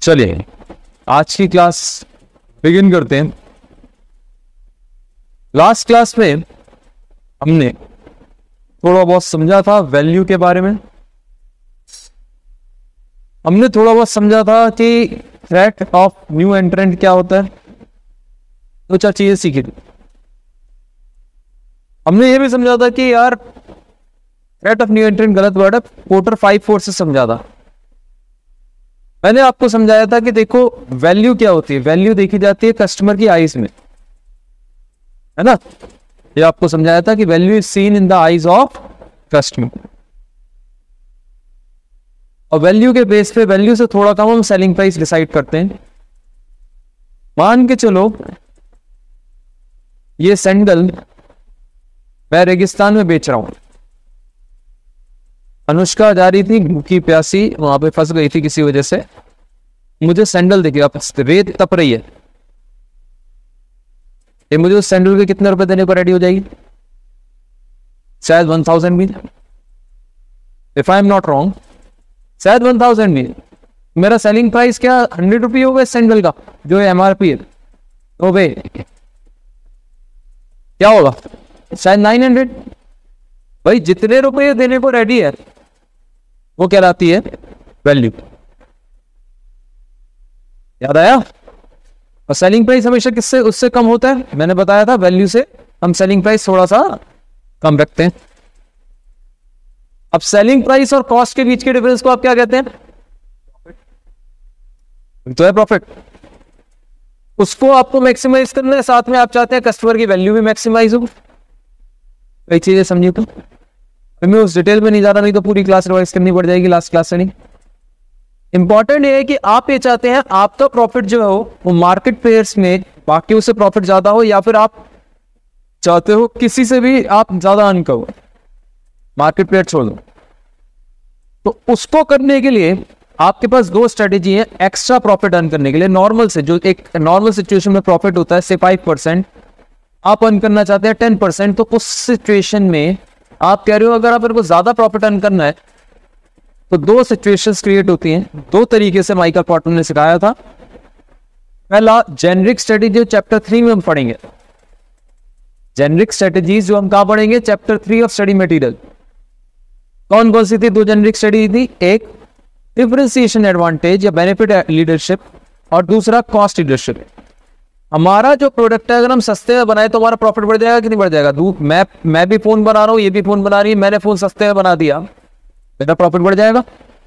चलिए आज की क्लास बिगिन करते हैं। लास्ट क्लास में हमने थोड़ा बहुत समझा था वैल्यू के बारे में। हमने थोड़ा बहुत समझा था कि थ्रेट ऑफ न्यू एंट्रेंट क्या होता है, दो चार चीजें सीखी थी। हमने ये भी समझा था कि यार थ्रेट ऑफ न्यू एंट्रेंट गलत वर्ड है, पोर्टर 5-4 से समझा था। मैंने आपको समझाया था कि देखो वैल्यू क्या होती है, वैल्यू देखी जाती है कस्टमर की आईज में, है ना। ये आपको समझाया था कि value is seen in the eyes of customer, और वैल्यू के बेस पे, वैल्यू से थोड़ा कम हम सेलिंग प्राइस डिसाइड करते हैं। मान के चलो ये सैंडल मैं रेगिस्तान में बेच रहा हूं। अनुष्का जा रही थी भूखी प्यासी, वहां पे फंस गई थी किसी वजह से, मुझे सैंडल दिखे, रेत तप रही है, ये मुझे उस सैंडल के कितने रुपए देने को रेडी हो जाएगी? शायद 1000 भी, if I am not wrong, शायद 1000 भी। मेरा सेलिंग प्राइस क्या 100 रुपये होगा इस सैंडल का, जो है MRP है, तो वे क्या होगा? शायद 900। भाई जितने रुपए देने को रेडी है वो कहलाती है वैल्यू। याद आया? और सेलिंग प्राइस हमेशा किससे उससे कम होता है, मैंने बताया था वैल्यू से हम सेलिंग प्राइस थोड़ा सा कम रखते हैं। अब सेलिंग प्राइस और कॉस्ट के बीच के डिफरेंस को आप क्या कहते हैं? तो है प्रॉफिट। उसको आपको मैक्सिमाइज करना है, साथ में आप चाहते हैं कस्टमर की वैल्यू भी मैक्सिमाइज हो। कई चीजें समझिए तो मैं उस डिटेल में नहीं जा रहा, नहीं तो पूरी क्लास रिवाइज करनी पड़ जाएगी लास्ट क्लास से। नहीं, इंपॉर्टेंट ये है कि आप ये चाहते हैं आपका प्रॉफिट जो हो वो मार्केट पेयर्स में बाकियों से प्रॉफिट ज्यादा हो, या फिर आप चाहते हो किसी से भी आप ज्यादा अर्न करो, मार्केट पेयर छोड़ दो। तो उसको करने के लिए आपके पास दो स्ट्रेटेजी है एक्स्ट्रा प्रॉफिट अर्न करने के लिए। नॉर्मल से, जो एक नॉर्मल सिचुएशन में प्रॉफिट होता है से 5%, आप अर्न करना चाहते हैं 10%, तो उस सिचुएशन में आप कह रहे हो अगर आप मेरे को ज्यादा प्रॉफिट अर्न करना है तो दो सिचुएशंस क्रिएट होती हैं। दो तरीके से माइकल पोर्टर ने सिखाया था। पहला जेनरिक स्ट्रेटेजी चैप्टर 3 में हम पढ़ेंगे। जेनरिक स्ट्रेटेजीज जो हम कहां पढ़ेंगे? Chapter 3 of study material. कौन कौन सी थी दो जेनरिक स्ट्रेटेजी थी? एक डिफरेंशिएशन एडवांटेज या बेनिफिट लीडरशिप, और दूसरा कॉस्ट लीडरशिप। हमारा जो प्रोडक्ट है अगर हम सस्ते में बनाए तो हमारा प्रॉफिट बढ़ जाएगा कि नहीं बढ़ जाएगा? मैं भी फोन बना रहा हूं, ये भी फोन बना रही है, मैंने फोन सस्ते में बना दिया, मेरा प्रॉफिट बढ़ जाएगा,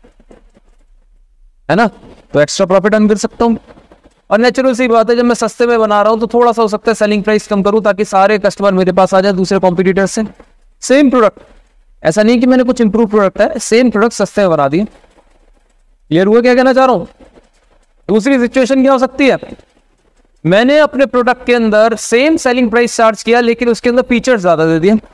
है ना। तो एक्स्ट्रा प्रॉफिट अर्न कर सकता हूं। और नेचुरल सी बात है, जब मैं सस्ते में बना रहा हूं तो थोड़ा सा हो सकता है सेलिंग प्राइस कम करूं ताकि सारे कस्टमर मेरे पास आ जाए दूसरे कॉम्पिटिटर से। सेम प्रोडक्ट, ऐसा नहीं कि मैंने कुछ इंप्रूव प्रोडक्ट है, सेम प्रोडक्ट सस्ते में बना दिए। क्लियर हुआ क्या कहना चाह रहा हूं? दूसरी सिचुएशन क्या हो सकती है? मैंने अपने प्रोडक्ट के अंदर सेम सेलिंग प्राइस चार्ज किया लेकिन उसके अंदर फीचर ज्यादा दे दिए।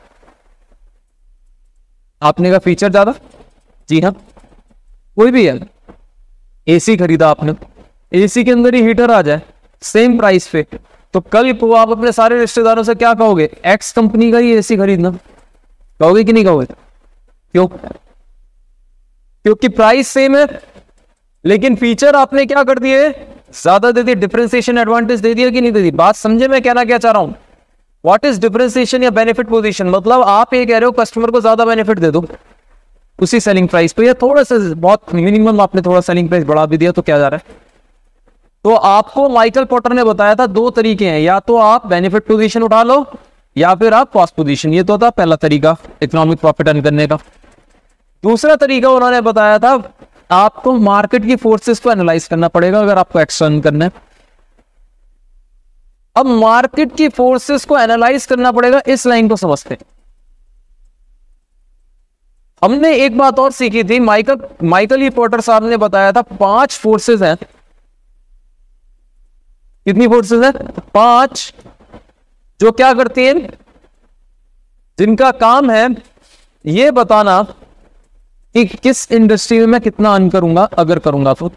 आपने कहा फीचर ज्यादा, जी हाँ, कोई भी है, एसी खरीदा आपने, एसी के अंदर ही हीटर आ जाए सेम प्राइस पे, तो कल को आप अपने सारे रिश्तेदारों से क्या कहोगे? एक्स कंपनी का ही एसी खरीदना, कहोगे कि नहीं कहोगे? क्यों? क्योंकि प्राइस सेम है लेकिन फीचर आपने क्या कर दिए? ज्यादा दे दिए। डिफरेंशिएशन एडवांटेज दे दिया कि नहीं दे दी? बात समझे मैं कहना क्या चाह रहा हूं? व्हाट इज डिफरेंशिएशन या बेनिफिट पोजीशन? मतलब आप ये कह रहे हो कस्टमर को ज्यादा बेनिफिट दे दो उसी सेलिंग प्राइस पे, या थोड़ा सा बहुत मिनिमम आपने थोड़ा सेलिंग प्राइस बढ़ा भी दिया, तो क्या जा रहा है? तो आपको माइकल पोर्टर ने बताया था दो तरीके हैं, या तो आप बेनिफिट पोजीशन उठा लो या फिर आप कॉस्ट पोजीशन। ये तो था पहला तरीका इकोनॉमिक प्रॉफिट अर्न करने का। दूसरा तरीका उन्होंने बताया था आपको मार्केट की फोर्सेस को एनालाइज करना पड़ेगा अगर आपको एक्शन करना है। अब मार्केट की फोर्सेस को एनालाइज करना पड़ेगा, इस लाइन को समझते हैं। हमने एक बात और सीखी थी, माइकल ई पोर्टर साहब ने बताया था 5 फोर्सेस हैं। कितनी फोर्सेस हैं? 5, जो क्या करती हैं, जिनका काम है ये बताना कि किस इंडस्ट्री में मैं कितना अर्न करूंगा अगर करूंगा तो,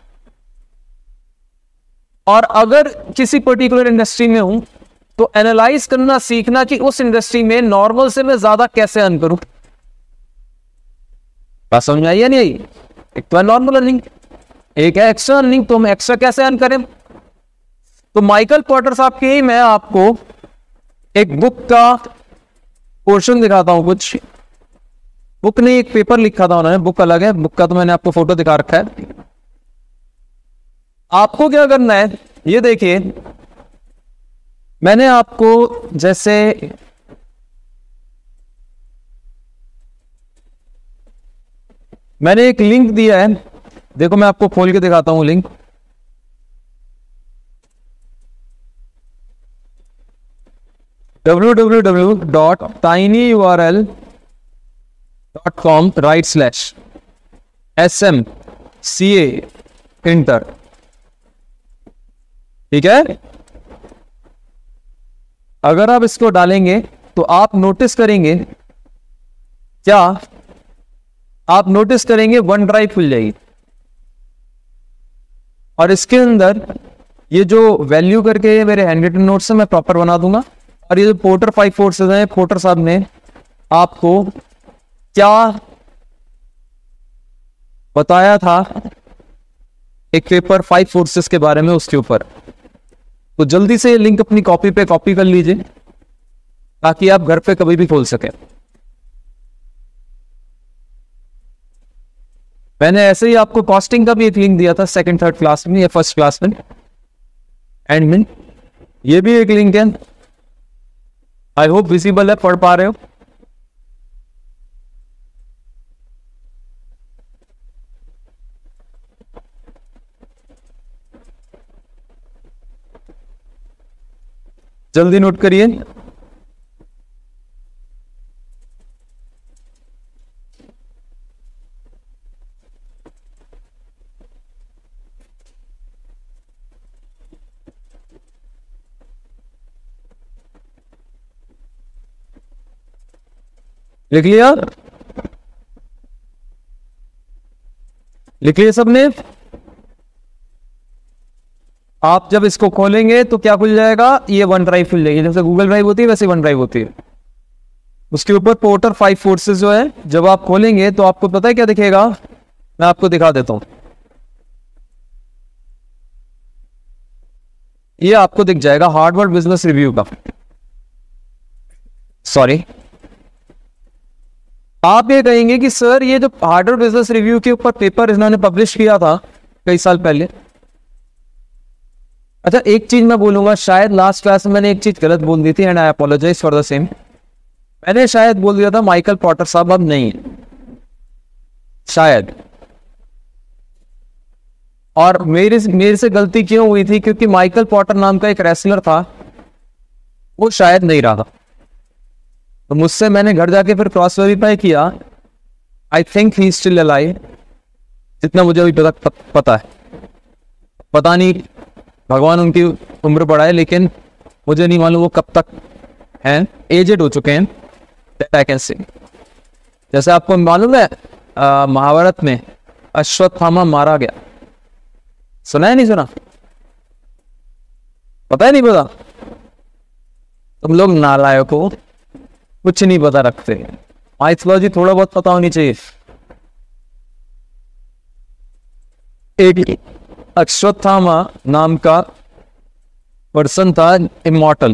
और अगर किसी पर्टिकुलर इंडस्ट्री में हूं तो एनालाइज करना सीखना कि उस इंडस्ट्री में नॉर्मल से मैं ज्यादा कैसे अर्न करूं। बात समझ में आई या नहीं आई? एक तो है नॉर्मल अर्निंग, एक है एक्स्ट्रा अर्निंग, तो हम एक्स्ट्रा कैसे अर्न करें? तो माइकल पॉटर साहब की ही मैं आपको एक बुक का पोर्शन दिखाता हूं। कुछ बुक ने एक पेपर लिखा था उन्होंने, बुक अलग है, बुक का तो मैंने आपको फोटो दिखा रखा है। आपको क्या करना है ये देखिए, मैंने आपको जैसे मैंने एक लिंक दिया है, देखो मैं आपको खोल के दिखाता हूं लिंक। www.tinyurl.com/smca इंटर, ठीक है। अगर आप इसको डालेंगे तो आप नोटिस करेंगे, क्या आप नोटिस करेंगे वन ड्राइव खुल जाएगी और इसके अंदर ये जो वैल्यू करके मेरे हैंड रिटन नोट्स है मैं प्रॉपर बना दूंगा। और ये जो पोर्टर 5 फोर्सेस हैं, पोर्टर साहब ने आपको क्या बताया था एक पेपर 5 फोर्सेस के बारे में, उसके ऊपर। तो जल्दी से लिंक अपनी कॉपी पे कॉपी कर लीजिए ताकि आप घर पे कभी भी खोल सकें। मैंने ऐसे ही आपको कॉस्टिंग का भी एक लिंक दिया था सेकंड थर्ड क्लास में या फर्स्ट क्लास में, एंड में ये भी एक लिंक है। आई होप विजिबल है, पढ़ पा रहे हो। जल्दी नोट करिए। लिख लिया? लिख लिया सबने? आप जब इसको खोलेंगे तो क्या खुल जाएगा? ये वन ड्राइव खुल जाएगी, जैसे गूगल ड्राइव होती है वैसे वन ड्राइव होती है। उसके ऊपर पोर्टर 5 फोर्सेस जो है, जब आप खोलेंगे तो आपको पता है क्या दिखेगा? मैं आपको दिखा देता हूं। ये आपको दिख जाएगा हार्वर्ड बिजनेस रिव्यू का। सॉरी, आप ये कहेंगे कि सर ये जो हार्वर्ड बिजनेस रिव्यू के ऊपर पेपर इन्होंने पब्लिश किया था कई साल पहले। अच्छा, एक चीज मैं बोलूंगा, शायद लास्ट क्लास में मैंने एक चीज गलत बोल दी थी and I apologise for the same. मैंने शायद बोल दिया था माइकल पॉटर साहब, अब नहीं शायद। और मेरे से गलती क्यों हुई थी? क्योंकि माइकल पॉटर नाम का एक रेसलर था, वो शायद नहीं रहा। तो मुझसे मैंने घर जाके फिर क्रॉस वेरीफाई किया, I think he still alive, जितना मुझे अभी पता है। पता नहीं, भगवान उनकी उम्र बढ़ाए, लेकिन मुझे नहीं मालूम वो कब तक हैं, एजेड हो चुके हैं, दैट आई कैन से। जैसे आपको मालूम है महाभारत में अश्वत्थामा मारा गया, सुना है नहीं सुना? पता है नहीं पता? तुम लोग नालायक हो, कुछ नहीं पता रखते। माइथोलॉजी थोड़ा बहुत पता होनी चाहिए। एक अश्वत्थामा नाम का पर्सन था, इमॉर्टल,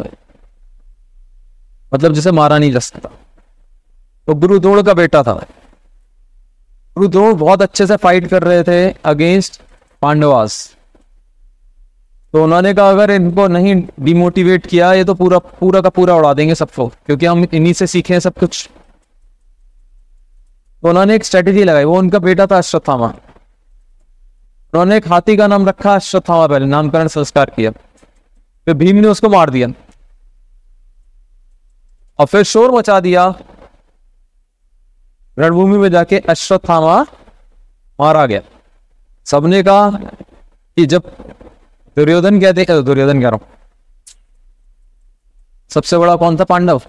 मतलब जिसे मारा नहीं जा सकता। तो गुरुद्रोण का बेटा था। गुरुद्रोण बहुत अच्छे से फाइट कर रहे थे अगेंस्ट पांडवास। तो उन्होंने कहा अगर इनको नहीं डिमोटिवेट किया ये तो पूरा का पूरा उड़ा देंगे सबको, क्योंकि हम इन्हीं से सीखे हैं सब कुछ। तो उन्होंने एक स्ट्रेटेजी लगाई, वो उनका बेटा था अश्वत्थामा। उन्होंने एक हाथी का नाम रखा अश्वत्थामा, पहले नामकरण संस्कार किया, फिर भीम ने उसको मार दिया और फिर शोर मचा दिया रणभूमि में जाके, अश्वत्थामा मारा गया। सबने कहा कि जब दुर्योधन कह रहा हूं, सबसे बड़ा कौन था? पांडव।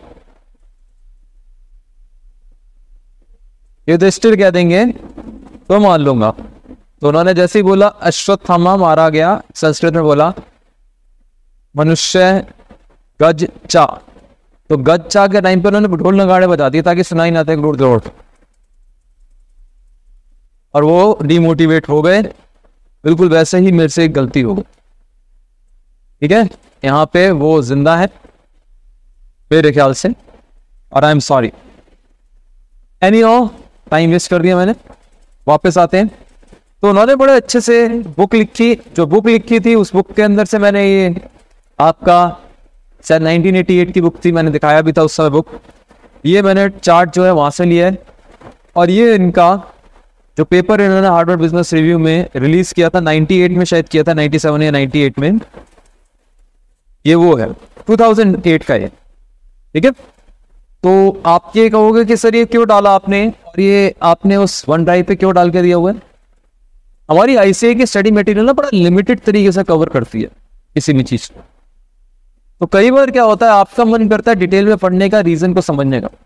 युधिष्ठिर कह देंगे तो मान लूंगा। तो उन्होंने जैसे ही बोला अश्वत्थामा मारा गया, संस्कृत में बोला मनुष्य गज चा। तो गज चा के टाइम पे उन्होंने ढोल नगाड़े बजा दिए ताकि सुनाई ना दे गुरुद्रोण, और वो डिमोटिवेट हो गए। बिल्कुल वैसे ही मेरे से एक गलती हो गई, ठीक है। यहाँ पे वो जिंदा है मेरे ख्याल से, और I am sorry. Anyhow time waste कर दिया मैंने। वापस आते हैं। तो उन्होंने बड़े अच्छे से बुक लिखी, जो बुक लिखी थी उस बुक के अंदर से मैंने ये आपका शायद 1988 की बुक थी, मैंने दिखाया भी था उस समय बुक। ये मैंने चार्ट जो है वहां से लिया है, और ये इनका जो पेपर इन्होंने हार्वर्ड बिजनेस रिव्यू में रिलीज किया था 98 में, शायद किया था 97 या 98 में, ये वो है 2008 का ये, ठीक है। तो आप ये कहोगे कि सर ये क्यों डाला आपने, और ये आपने उस वन ड्राइव पे क्यों डाल के दिया हुआ है। हमारी आईसीए की स्टडी मटेरियल ना बड़ा लिमिटेड तरीके से कवर करती है किसी भी चीज को। तो कई बार क्या होता है, आपका मन करता है डिटेल में पढ़ने का, रीजन को समझने का,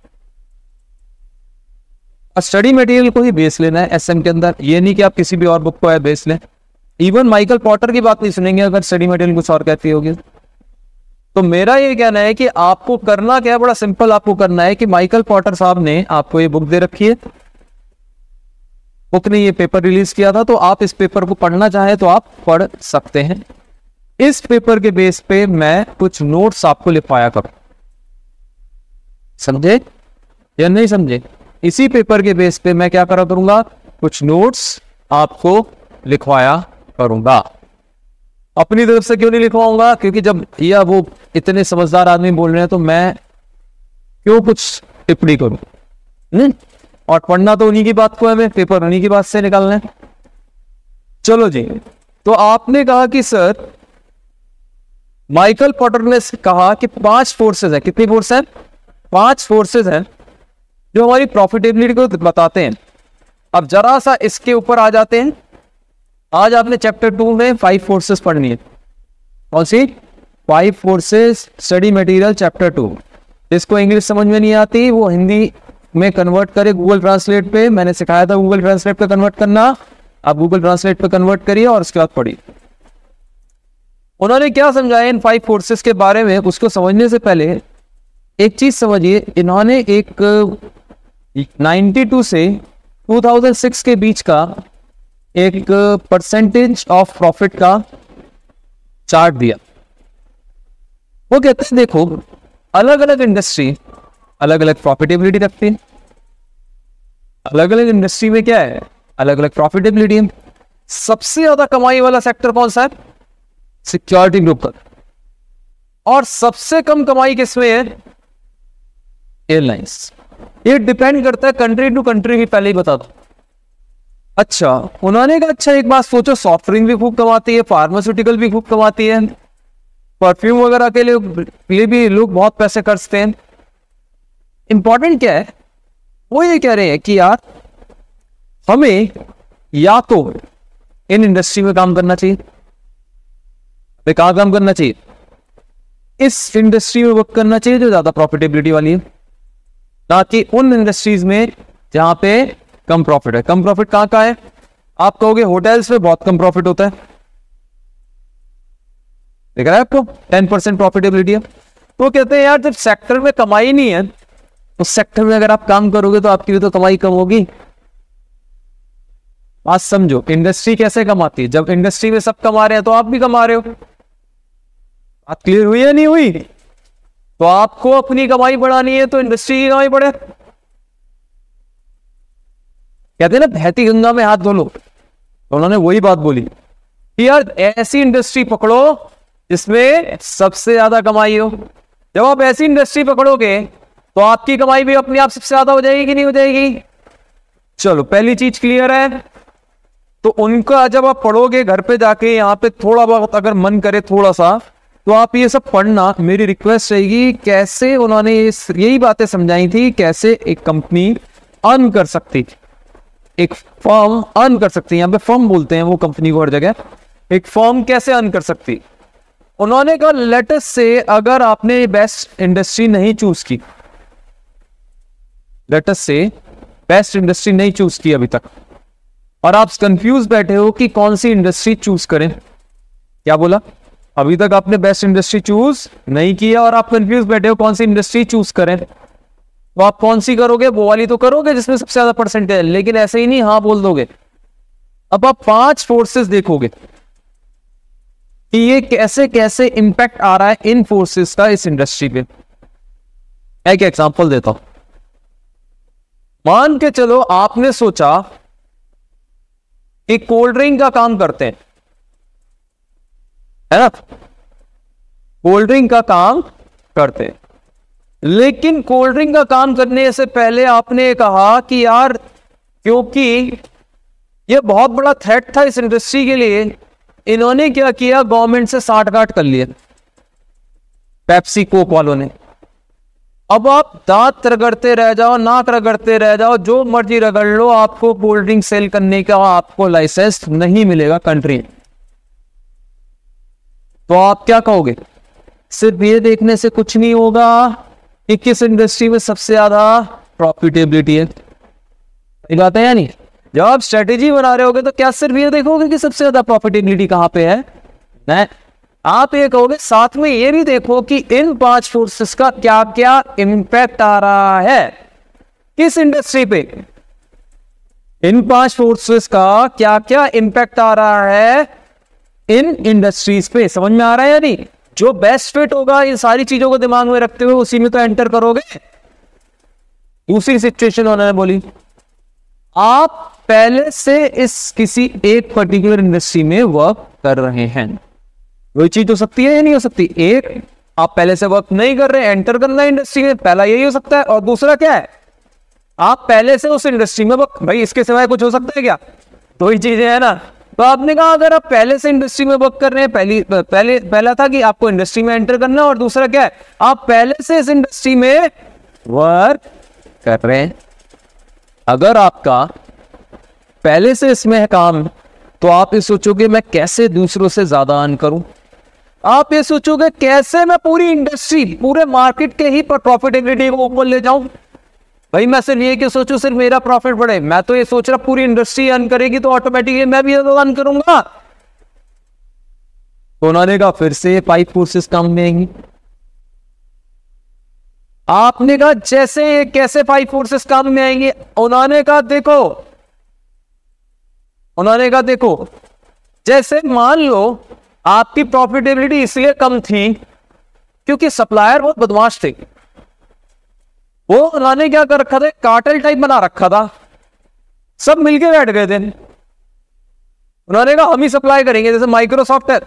और स्टडी मटेरियल को ही बेस लेना है एसएम के अंदर। ये नहीं कि आप किसी भी और बुक को बेस लें। इवन माइकल पॉटर की बात नहीं सुनेंगे अगर स्टडी मटेरियल कुछ और कहती होगी। तो मेरा ये कहना है कि आपको करना क्या है, बड़ा सिंपल आपको करना है कि माइकल पॉटर साहब ने आपको ये बुक दे रखी है, बुक ने ये पेपर रिलीज किया था, तो आप इस पेपर को पढ़ना चाहें तो आप पढ़ सकते हैं। इस पेपर के बेस पे मैं कुछ नोट्स आपको लिखवाया करूं, समझे या नहीं समझे। इसी पेपर के बेस पे मैं क्या करा करूंगा, कुछ नोट्स आपको लिखवाया करूंगा। अपनी तरफ से क्यों नहीं लिखवाऊंगा, क्योंकि जब या वो इतने समझदार आदमी बोल रहे हैं तो मैं क्यों कुछ टिप्पणी करूं। और पढ़ना तो उन्हीं की बात को है, हमें पेपर उन्हीं की बात से निकालना है। चलो जी, तो आपने कहा कि सर माइकल पॉटर ने कहा कि 5 फोर्सेस है। कितनी फोर्स है? 5 फोर्सेस हैं जो हमारी प्रॉफिटेबिलिटी को बताते हैं। अब जरा सा इसके ऊपर आ जाते हैं। आज आपने चैप्टर 2 में 5 फोर्सेस पढ़नी है। कौन सी? 5 फोर्सेस स्टडी मटेरियल चैप्टर 2। जिसको इंग्लिश समझ में नहीं आती वो हिंदी में कन्वर्ट करे गूगल ट्रांसलेट पे। मैंने सिखाया था गूगल ट्रांसलेट पे कन्वर्ट करना, आप गूगल ट्रांसलेट पे कन्वर्ट करिए और उसके बाद पढ़िए। उन्होंने क्या समझाया इन 5 फोर्सेस के बारे में, उसको समझने से पहले एक चीज समझिए। इन्होंने एक 92 से 2006 के बीच का एक परसेंटेज ऑफ प्रॉफिट का चार्ट दिया। वो कहते हैं देखो, अलग अलग इंडस्ट्री अलग अलग प्रॉफिटेबिलिटी रखती है। अलग अलग इंडस्ट्री में क्या है, अलग अलग प्रॉफिटेबिलिटी है। सबसे ज्यादा कमाई वाला सेक्टर कौन सा है? सिक्योरिटी ग्रुप का। और सबसे कम कमाई किसमें है? एयरलाइंस। ये डिपेंड करता है कंट्री टू कंट्री की, पहले ही बता दो। अच्छा, उन्होंने कहा अच्छा एक बात सोचो, सॉफ्ट ड्रिंक भी खूब कमाती है, फार्मास्यूटिकल भी खूब कमाती है, परफ्यूम वगैरह के लिए भी लोग बहुत पैसे खर्चते हैं। इंपॉर्टेंट क्या है, वो ये कह रहे हैं कि यार हमें या तो इन इंडस्ट्री में काम करना चाहिए, कहां काम करना चाहिए, इस इंडस्ट्री में वर्क करना चाहिए जो ज्यादा प्रॉफिटेबिलिटी वाली है, ना कि उन इंडस्ट्रीज में जहां पे कम प्रॉफिट है। कम प्रॉफिट कहां का है? आप कहोगे होटल्स में बहुत कम प्रॉफिट होता है, देख रहा है आपको 10% प्रॉफिटेबिलिटी है। तो कहते हैं यार जब सेक्टर में कमाई नहीं है, उस सेक्टर में अगर आप काम करोगे तो आपकी भी तो कमाई कम होगी। बात समझो, इंडस्ट्री कैसे कमाती है? जब इंडस्ट्री में सब कमा रहे हैं तो आप भी कमा रहे हो। बात क्लियर हुई या नहीं हुई? तो आपको अपनी कमाई बढ़ानी है तो इंडस्ट्री की कमाई बढ़े। कहते हैं ना बहती गंगा में हाथ धो लो, तो उन्होंने वही बात बोली कि यार ऐसी इंडस्ट्री पकड़ो जिसमें सबसे ज्यादा कमाई हो। जब आप ऐसी इंडस्ट्री पकड़ोगे तो आपकी कमाई भी अपने आप सबसे ज्यादा हो जाएगी कि नहीं हो जाएगी? चलो पहली चीज क्लियर है। तो उनका जब आप पढ़ोगे घर पे जाके, यहाँ पे थोड़ा बहुत अगर मन करे थोड़ा सा, तो आप ये सब पढ़ना। मेरी रिक्वेस्ट रहेगी, कैसे उन्होंने यही बातें समझाई थी, कैसे एक कंपनी अर्न कर सकती, एक फर्म अर्न कर सकती है। यहाँ पे फर्म बोलते हैं वो कंपनी को हर जगह। एक फर्म कैसे अर्न कर सकती? उन्होंने कहा लेटेस्ट से अगर आपने बेस्ट इंडस्ट्री नहीं चूज की, लेटेस्ट से बेस्ट इंडस्ट्री नहीं चूज की अभी तक, और आप कंफ्यूज बैठे हो कि कौन सी इंडस्ट्री चूज करें। क्या बोला? अभी तक आपने बेस्ट इंडस्ट्री चूज नहीं किया और आप कंफ्यूज बैठे हो कौन सी इंडस्ट्री चूज करें। तो आप कौन सी करोगे? वो वाली तो करोगे जिसमें सबसे ज्यादा परसेंटेज है, लेकिन ऐसे ही नहीं हाँ बोल दोगे। अब आप 5 फोर्सेस देखोगे कि ये कैसे कैसे इंपैक्ट आ रहा है इन फोर्सेस का इस इंडस्ट्री पे। एक एग्जांपल देता हूं। मान के चलो आपने सोचा कि कोल्ड ड्रिंक का काम करते हैं, है ना, कोल्ड ड्रिंक का काम करते हैं, लेकिन कोल्ड ड्रिंक का काम करने से पहले आपने कहा कि यार क्योंकि ये बहुत बड़ा थ्रेट था इस इंडस्ट्री के लिए, इन्होंने क्या किया, गवर्नमेंट से साठ-गांठ कर लिए पेप्सी कोक वालों ने। अब आप दांत रगड़ते रह जाओ, नाक रगड़ते रह जाओ, जो मर्जी रगड़ लो, आपको कोल्ड ड्रिंक सेल करने का आपको लाइसेंस नहीं मिलेगा कंट्री में। तो आप क्या कहोगे? सिर्फ ये देखने से कुछ नहीं होगा कि किस इंडस्ट्री में सबसे ज्यादा प्रॉफिटेबिलिटी है। ये बात है या नहीं? जब आप स्ट्रेटेजी बना रहे होगे तो क्या सिर्फ ये देखोगे कि सबसे ज्यादा प्रॉफिटेबिलिटी कहां पे है? नहीं, आप ये कहोगे साथ में ये भी देखो कि इन 5 फोर्सेस का क्या क्या इंपैक्ट आ रहा है किस इंडस्ट्री पे। इन 5 फोर्सेस का क्या क्या इंपैक्ट आ रहा है इन इंडस्ट्रीज पे। समझ में आ रहा है या नहीं? जो बेस्ट फिट होगा इन सारी चीजों को दिमाग में रखते हुए उसी में तो एंटर करोगे। दूसरी सिचुएशन उन्होंने बोली, आप पहले से इस किसी एक पर्टिकुलर इंडस्ट्री में वर्क कर रहे हैं। वही चीज हो सकती है या नहीं हो सकती? एक, आप पहले से वर्क नहीं कर रहे, एंटर करना इंडस्ट्री में, पहला यही हो सकता है। और दूसरा क्या है, आप पहले से उस इंडस्ट्री में वर्क, भाई इसके सिवाय कुछ हो सकता है क्या? दो ही चीजें है ना। तो आपने कहा अगर आप पहले से इंडस्ट्री में वर्क कर रहे हैं, पहला था कि आपको इंडस्ट्री में एंटर करना, और दूसरा क्या है, आप पहले से इस इंडस्ट्री में वर्क कर रहे हैं। अगर आपका पहले से इसमें है काम, तो आप ये सोचोगे मैं कैसे दूसरों से ज्यादा अर्न करूं। आप ये सोचोगे कैसे मैं पूरी इंडस्ट्री, पूरे मार्केट के ही प्रॉफिटेबिलिटी को ऊपर ले जाऊं। भाई मैं सिर्फ ये कि सोचूं सिर्फ मेरा प्रॉफिट बढ़े, मैं तो ये सोच रहा पूरी इंडस्ट्री अर्न करेगी तो ऑटोमेटिकली मैं भी अर्न करूंगा। तो उन्होंने कहा फिर से 5 फोर्सेस काम में आएंगी। आपने कहा जैसे कैसे 5 फोर्सेस काम में आएंगे? उन्होंने कहा देखो, जैसे मान लो आपकी प्रॉफिटेबिलिटी इसलिए कम थी क्योंकि सप्लायर बहुत बदमाश थे। वो उन्होंने क्या कर रखा था, कार्टेल टाइप बना रखा था, सब मिलके बैठ गए थे। उन्होंने कहा हम ही सप्लाई करेंगे, जैसे माइक्रोसॉफ्ट है,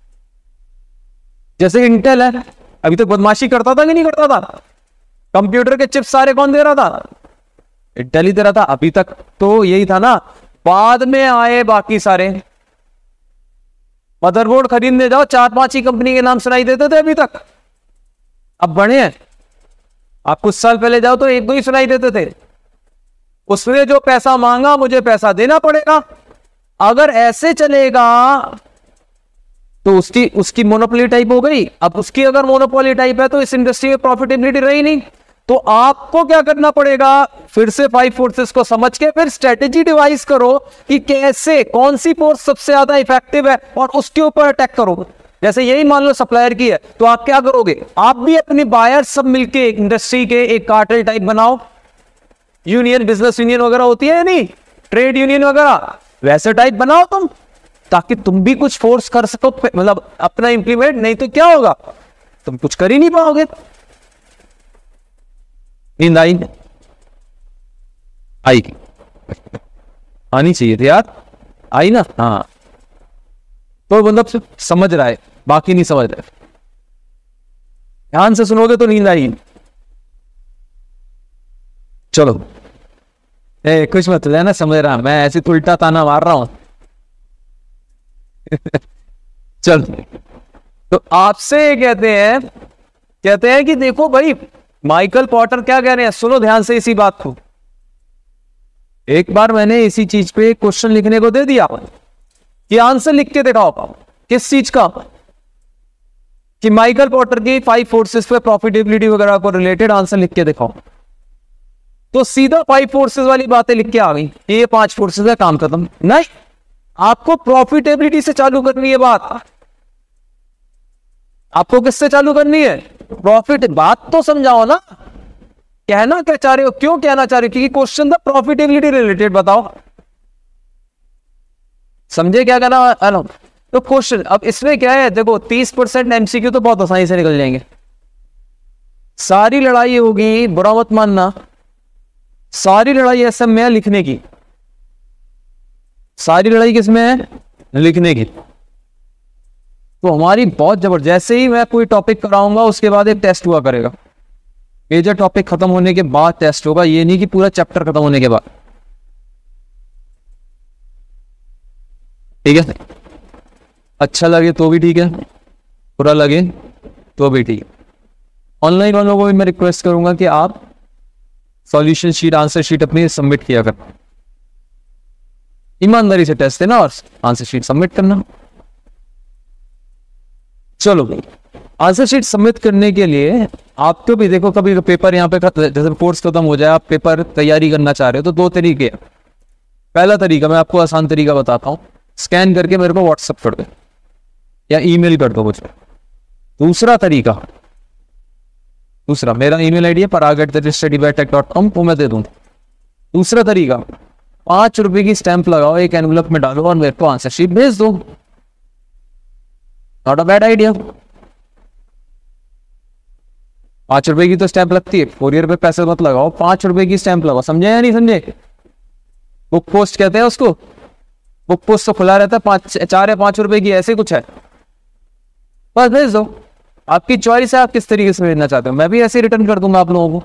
जैसे इंटेल है, अभी तक बदमाशी करता था कि नहीं करता था? कंप्यूटर के चिप्स सारे कौन दे रहा था? इंटेल ही दे रहा था। अभी तक तो यही था ना, बाद में आए बाकी सारे। मदरबोर्ड खरीदने जाओ 4-5 ही कंपनी के नाम सुनाई देते थे अभी तक, अब बड़े हैं। आप कुछ साल पहले जाओ तो 1-2 ही सुनाई देते थे। उसने जो पैसा मांगा मुझे पैसा देना पड़ेगा। अगर ऐसे चलेगा तो उसकी मोनोपोली टाइप हो गई। अब उसकी अगर मोनोपोली टाइप है तो इस इंडस्ट्री में प्रॉफिटेबिलिटी रही नहीं। तो आपको क्या करना पड़ेगा, फिर से 5 फोर्सेस को समझ के फिर स्ट्रेटेजी डिवाइस करो कि कैसे कौन सी फोर्स सबसे ज्यादा इफेक्टिव है और उसके ऊपर अटैक करो। जैसे यही मान लो सप्लायर की है, तो आप क्या करोगे, आप भी अपने बायर सब मिलके इंडस्ट्री के एक कार्टेल टाइप बनाओ। यूनियन, बिजनेस यूनियन वगैरह होती है नहीं, ट्रेड यूनियन वगैरह, वैसे टाइप बनाओ तुम, ताकि तुम भी कुछ फोर्स कर सको, मतलब अपना इंप्लीमेंट। नहीं तो क्या होगा, तुम कुछ कर ही नहीं पाओगे। नींद आई आनी चाहिए थी यार, आई ना? हाँ, तो मतलब समझ रहा है, बाकी नहीं समझ रहे। ध्यान से सुनोगे तो नींद आई। चलो कुछ मत लेना, समझ रहा, मैं ऐसे उल्टा ताना मार रहा हूं। चल, तो आपसे कहते हैं कि देखो भाई, माइकल पॉटर क्या कह रहे हैं, सुनो ध्यान से इसी बात को। एक बार मैंने इसी चीज पे क्वेश्चन लिखने को दे दिया कि आंसर लिख के दिखाओ। किस चीज का? कि माइकल पॉटर की 5 फोर्सेस पे प्रॉफिटेबिलिटी वगैरह को रिलेटेड आंसर लिख के दिखाओ। तो सीधा 5 फोर्सेस वाली बातें लिख के आ गई, ये 5 फोर्सेस का काम खत्म। नहीं, आपको प्रॉफिटेबिलिटी से चालू करनी है बात। आपको किससे चालू करनी है? प्रॉफिट। बात तो समझाओ ना, कहना क्या चाह रहे हो, क्यों कहना चाह रहे हो? क्योंकि क्वेश्चन था प्रॉफिटेबिलिटी रिलेटेड, बताओ। समझे क्या कहना है? तो क्वेश्चन अब इसमें क्या है, देखो 30% एमसीक्यू तो बहुत आसानी से निकल जाएंगे। सारी लड़ाई होगी, बुरा मत मानना, सारी लड़ाई एसएम में है लिखने की। सारी लड़ाई किसमें है? लिखने की। तो हमारी बहुत जबरदस्त, जैसे ही मैं कोई टॉपिक कराऊंगा उसके बाद एक टेस्ट हुआ करेगा। मेजर टॉपिक खत्म होने के बाद टेस्ट होगा, ये नहीं कि पूरा चैप्टर खत्म होने के बाद। ठीक है, अच्छा लगे तो भी ठीक है, बुरा लगे तो भी ठीक है। ऑनलाइन वालों को भी मैं रिक्वेस्ट करूंगा कि आप सॉल्यूशन शीट, आंसर शीट अपनी सबमिट किया कर, ईमानदारी से टेस्ट देना और आंसर शीट सबमिट करना। चलो, आंसर शीट सबमिट करने के लिए आपको भी देखो, कभी पेपर यहाँ पे जैसे कोर्स खत्म हो जाए, आप पेपर तैयारी करना चाह रहे हो तो दो तरीके हैं। पहला तरीका मैं आपको आसान तरीका बताता हूं, स्कैन करके मेरे को व्हाट्सएप कर दो या ईमेल कर दो मुझे। दूसरा तरीका, दूसरा मेरा ईमेल आईडी है parag@studybytech.com, वो मैं दे दूंगा। दूसरा तरीका, 5 रुपए की स्टैंप लगाओ, एक एनवलप में डालो और मेरे को आंसर शीट भेज दो। Not a bad idea. 5 रुपए की तो स्टैंप लगती है, कोरियर पे पैसे मत लगाओ, 5 रुपए की स्टैंप लगाओ। समझे या नहीं समझे? बुक पोस्ट कहते हैं उसको, बुक पोस्ट तो खुला रहता है, 4 या 5 रुपए की ऐसे कुछ है, बस भेज दो। आपकी चॉइस है आप किस तरीके से भेजना चाहते हो, मैं भी ऐसे रिटर्न कर दूंगा आप लोगों को।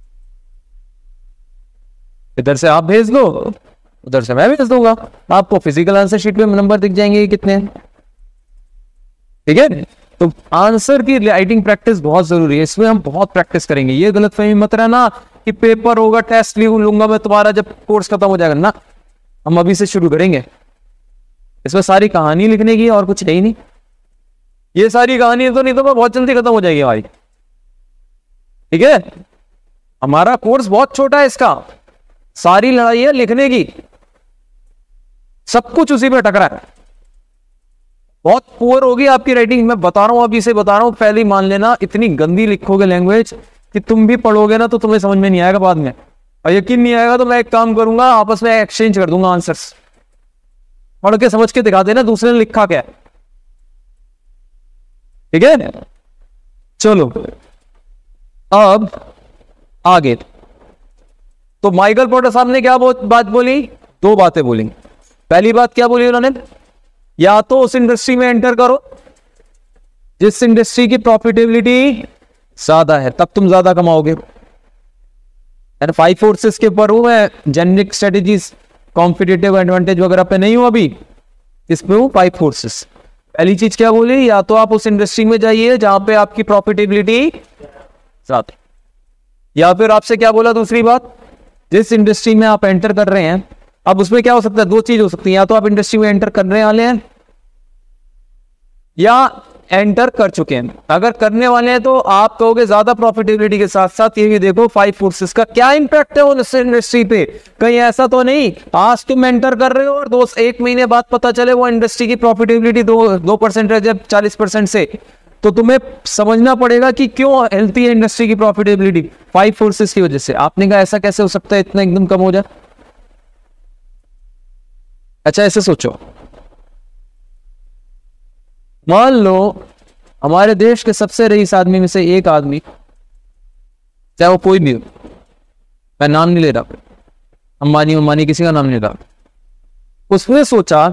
इधर से आप भेज दो, उधर से मैं भेज दूंगा, आपको फिजिकल आंसर शीट पे नंबर दिख जाएंगे कितने। ठीक है, तो आंसर की राइटिंग प्रैक्टिस बहुत जरूरी है, इसमें हम बहुत प्रैक्टिस करेंगे। ये गलतफहमी मत रहना कि पेपर होगा, टेस्ट लूंगा मैं तुम्हारा जब कोर्स खत्म हो जाएगा ना, हम अभी से शुरू करेंगे। इसमें सारी कहानी लिखने की और कुछ है ही नहीं। ये सारी कहानी तो नहीं तो बहुत जल्दी खत्म हो जाएगी हमारी। ठीक है, हमारा कोर्स बहुत छोटा है, इसका सारी लड़ाई है लिखने की, सब कुछ उसी में टकरा है। बहुत पुअर होगी आपकी राइटिंग, मैं बता रहा हूं, अभी से बता रहा हूं, पहले ही मान लेना इतनी गंदी लिखोगे लैंग्वेज कि तुम भी पढ़ोगे ना तो तुम्हें समझ में नहीं आएगा बाद में, और यकीन नहीं आएगा तो मैं एक काम करूंगा, आपस में एक्सचेंज कर दूंगा आंसर्स, पढ़ के समझ के दिखा देना दूसरे ने लिखा क्या है। ठीक है, चलो अब आगे। तो माइकल पोर्टर साहब ने क्या बात बोली? 2 बातें बोली। पहली बात क्या बोली उन्होंने? या तो उस इंडस्ट्री में एंटर करो जिस इंडस्ट्री की प्रॉफिटेबिलिटी ज्यादा है, तब तुम ज्यादा कमाओगे। 5 फोर्सेस के ऊपर हूं मैं, जेनरिक स्ट्रेटेजीज, कॉम्पिटिटिव एडवांटेज वगैरह पे नहीं हूं अभी, इसमें हूं 5 फोर्सेस। पहली चीज क्या बोली? या तो आप उस इंडस्ट्री में जाइए जहां पे आपकी प्रॉफिटेबिलिटी ज्यादा, या फिर आपसे क्या बोला दूसरी बात, जिस इंडस्ट्री में आप एंटर कर रहे हैं, अब उसमें क्या हो सकता है, 2 चीज हो सकती है, या तो आप इंडस्ट्री में एंटर करने वाले हैं या एंटर कर चुके हैं। अगर करने वाले हैं तो आप कहोगे ज्यादा प्रॉफिटेबिलिटी के साथ साथ ये भी देखो 5 फोर्सेस का क्या इंपैक्ट है उस इंडस्ट्री पे। कहीं ऐसा तो नहीं आज तुम एंटर कर रहे हो और 1 महीने बाद पता चले वो इंडस्ट्री की प्रॉफिटेबिलिटी 2% है जब 40% से, तो तुम्हें समझना पड़ेगा कि क्यों हेल्थी है इंडस्ट्री की प्रॉफिटेबिलिटी, 5 फोर्सेस की वजह से। आपने कहा ऐसा कैसे हो सकता है इतना एकदम कम हो जाए? अच्छा ऐसे सोचो, मान लो हमारे देश के सबसे रईस आदमी में से एक आदमी, चाहे वो कोई भी हो, मैं नाम नहीं ले रहा, अंबानी किसी का नाम नहीं ले रहा, उसने सोचा,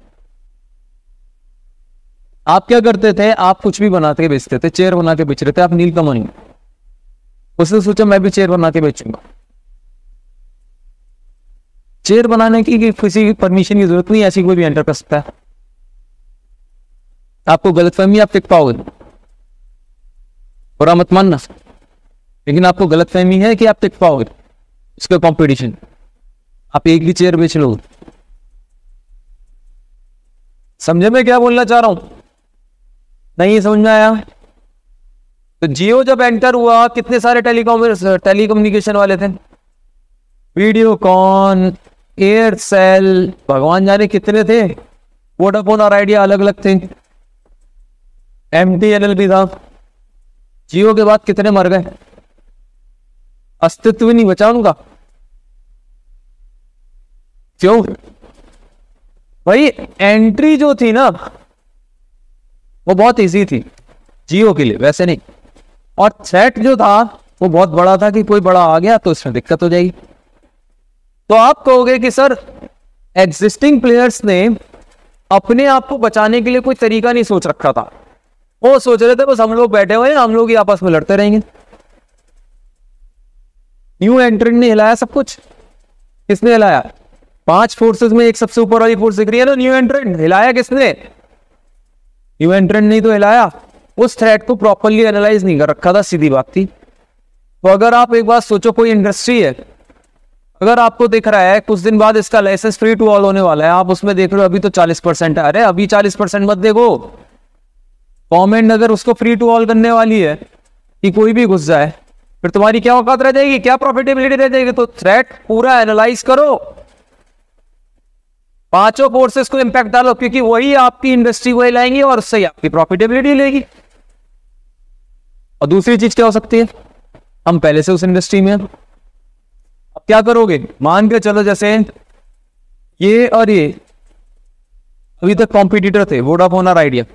आप क्या करते थे, आप कुछ भी बना के बेचते थे, चेयर बना के बेच रहे थे, आप नीलकमणी। उसने सोचा मैं भी चेयर बना के बेचूंगा। चेयर बनाने की किसी परमिशन की जरूरत नहीं, ऐसी कोई भी एंटर कर सकता है। आपको गलतफहमी, आप टिक पाओगे, बुरा मत मानना, लेकिन आपको गलतफहमी है कि आप टिक पाओगे इसका कंपटीशन, आप एक भी चेयर बेच लो। समझे मैं क्या बोलना चाह रहा हूं? नहीं समझ में आया? तो जियो जब एंटर हुआ कितने सारे टेलीकम्युनिकेशन वाले थे, वीडियोकॉन, एयरसेल, भगवान जाने कितने थे, वोडाफोन और आइडिया अलग अलग थे, MTNL भी था। जियो के बाद कितने मर गए, अस्तित्व नहीं बचा उनका। क्यों? भाई एंट्री जो थी ना वो बहुत इजी थी जियो के लिए, वैसे नहीं। और थ्रेट जो था वो बहुत बड़ा था कि कोई बड़ा आ गया तो इसमें दिक्कत हो जाएगी। तो आप कहोगे कि सर एग्जिस्टिंग प्लेयर्स ने अपने आप को बचाने के लिए कोई तरीका नहीं सोच रखा था, वो सोच रहे थे बस हम लोग बैठे हुए हैं, हम लोग ही आपस में लड़ते रहेंगे। न्यू एंट्रेंट ने हिलाया सब कुछ। किसने हिलाया? 5 फोर्सेस में एक सबसे ऊपर वाली फोर्स दिख रही है ना, न्यू एंट्रेंट। हिलाया किसने? न्यू एंट्रेंट नहीं तो हिलाया। उस थ्रेट को प्रॉपरली एनालाइज नहीं कर रखा था, सीधी बात थी। तो अगर आप एक बात सोचो, कोई इंडस्ट्री है, अगर आपको दिख रहा है कुछ दिन बाद इसका लाइसेंस फ्री टू ऑल होने वाला है, आप उसमें देख रहे हो अभी तो 40% है, अरे अभी 40% मत देखो। गवर्नमेंट अगर उसको फ्री टू ऑल करने वाली है कि कोई भी घुस जाए, फिर तुम्हारी क्या औकात रह जाएगी, क्या प्रॉफिटेबिलिटी रह जाएगी? तो थ्रेट पूरा एनालाइज करो, 5 फोर्सेस को इंपैक्ट डालो, क्योंकि वही आपकी इंडस्ट्री को हिलाएंगी और उससे आपकी प्रॉफिटेबिलिटी लेगी। और दूसरी चीज क्या हो सकती है, हम पहले से उस इंडस्ट्री में, अब क्या करोगे? मान के चलो जैसे ये और ये अभी तक कॉम्पिटिटर थे, वोडाफोन और आइडिया।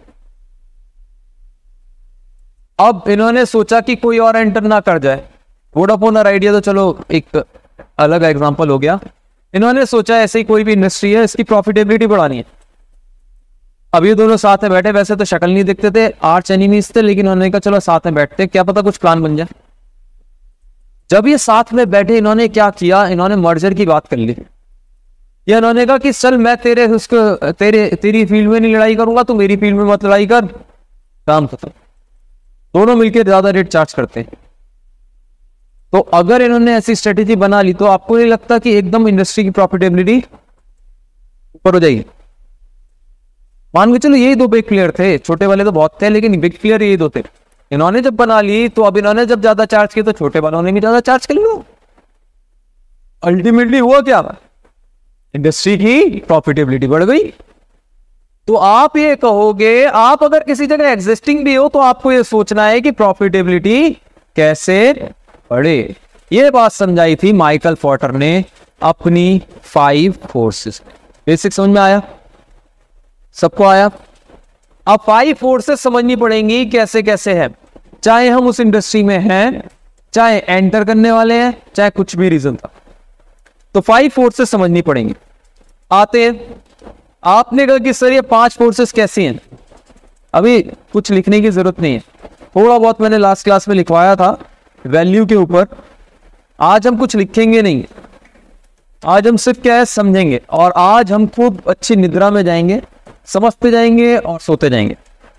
अब इन्होंने सोचा कि कोई और एंटर ना कर जाए। वोडाफोन और आइडिया तो चलो एक अलग एग्जांपल हो गया। इन्होंने सोचा ऐसे ही कोई भी इंडस्ट्री है, इसकी प्रॉफिटेबिलिटी बढ़ानी है। अब ये दोनों साथ में बैठे, वैसे तो शक्ल नहीं दिखते थे, आर्च एनिमीज थे, लेकिन उन्होंने कहा चलो साथ में बैठते, क्या पता कुछ प्लान बन जाए। जब ये साथ में बैठे, इन्होंने क्या किया, इन्होंने मर्जर की बात कर ली। ये इन्होंने कहा कि चल मैं तेरी फील्ड में नहीं लड़ाई करूंगा, तू मेरी फील्ड में मत लड़ाई कर, काम खत्म। दोनों मिलकर ज्यादा रेट चार्ज करते हैं। तो अगर इन्होंने ऐसी स्ट्रेटेजी बना ली तो आपको नहीं लगता कि एकदम इंडस्ट्री की प्रॉफिटेबिलिटी ऊपर हो जाएगी? मान के चलो यही 2 बिग प्लेयर थे, छोटे वाले तो बहुत थे, लेकिन बिग प्लेयर यही 2 थे। इन्होंने जब बना ली तो अब इन्होंने जब ज्यादा चार्ज किया तो छोटे वालों ने भी ज्यादा चार्ज कर लिया। अल्टीमेटली हुआ क्या? इंडस्ट्री की प्रॉफिटेबिलिटी बढ़ गई। तो आप ये कहोगे, आप अगर किसी जगह एग्जिस्टिंग भी हो तो आपको ये सोचना है कि प्रॉफिटेबिलिटी कैसे बढ़े। ये बात समझाई थी माइकल पोर्टर ने अपनी 5 फोर्सेस। बेसिक समझ में आया? सबको आया? अब 5 फोर्सेस समझनी पड़ेंगी कैसे कैसे है, चाहे हम उस इंडस्ट्री में हैं, चाहे एंटर करने वाले हैं, चाहे कुछ भी रीजन था। तो 5 फोर्सेस समझनी पड़ेंगी। आते हैं, आपने कहा कि सर ये 5 फोर्सेस कैसी हैं? अभी कुछ लिखने की जरूरत नहीं है, थोड़ा बहुत मैंने लास्ट क्लास में लिखवाया था वैल्यू के ऊपर। आज हम कुछ लिखेंगे नहीं, आज हम सिर्फ क्या है समझेंगे, और आज हम खूब अच्छी निद्रा में जाएंगे, समझते जाएंगे और सोते जाएंगे।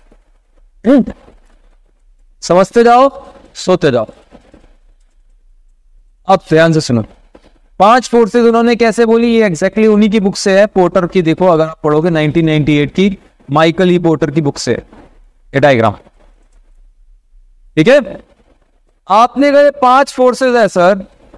समझते जाओ, सोते जाओ। अब ध्यान से सुनो, 5 फोर्सेस उन्होंने कैसे बोली, ये एग्जैक्टली उन्हीं की बुक से है, पोर्टर की। देखो अगर आप पढ़ोगे 1998 की माइकल ई पोर्टर की बुक से ये डायग्राम, ठीक है। आपने कहे 5 फोर्सेस है सर।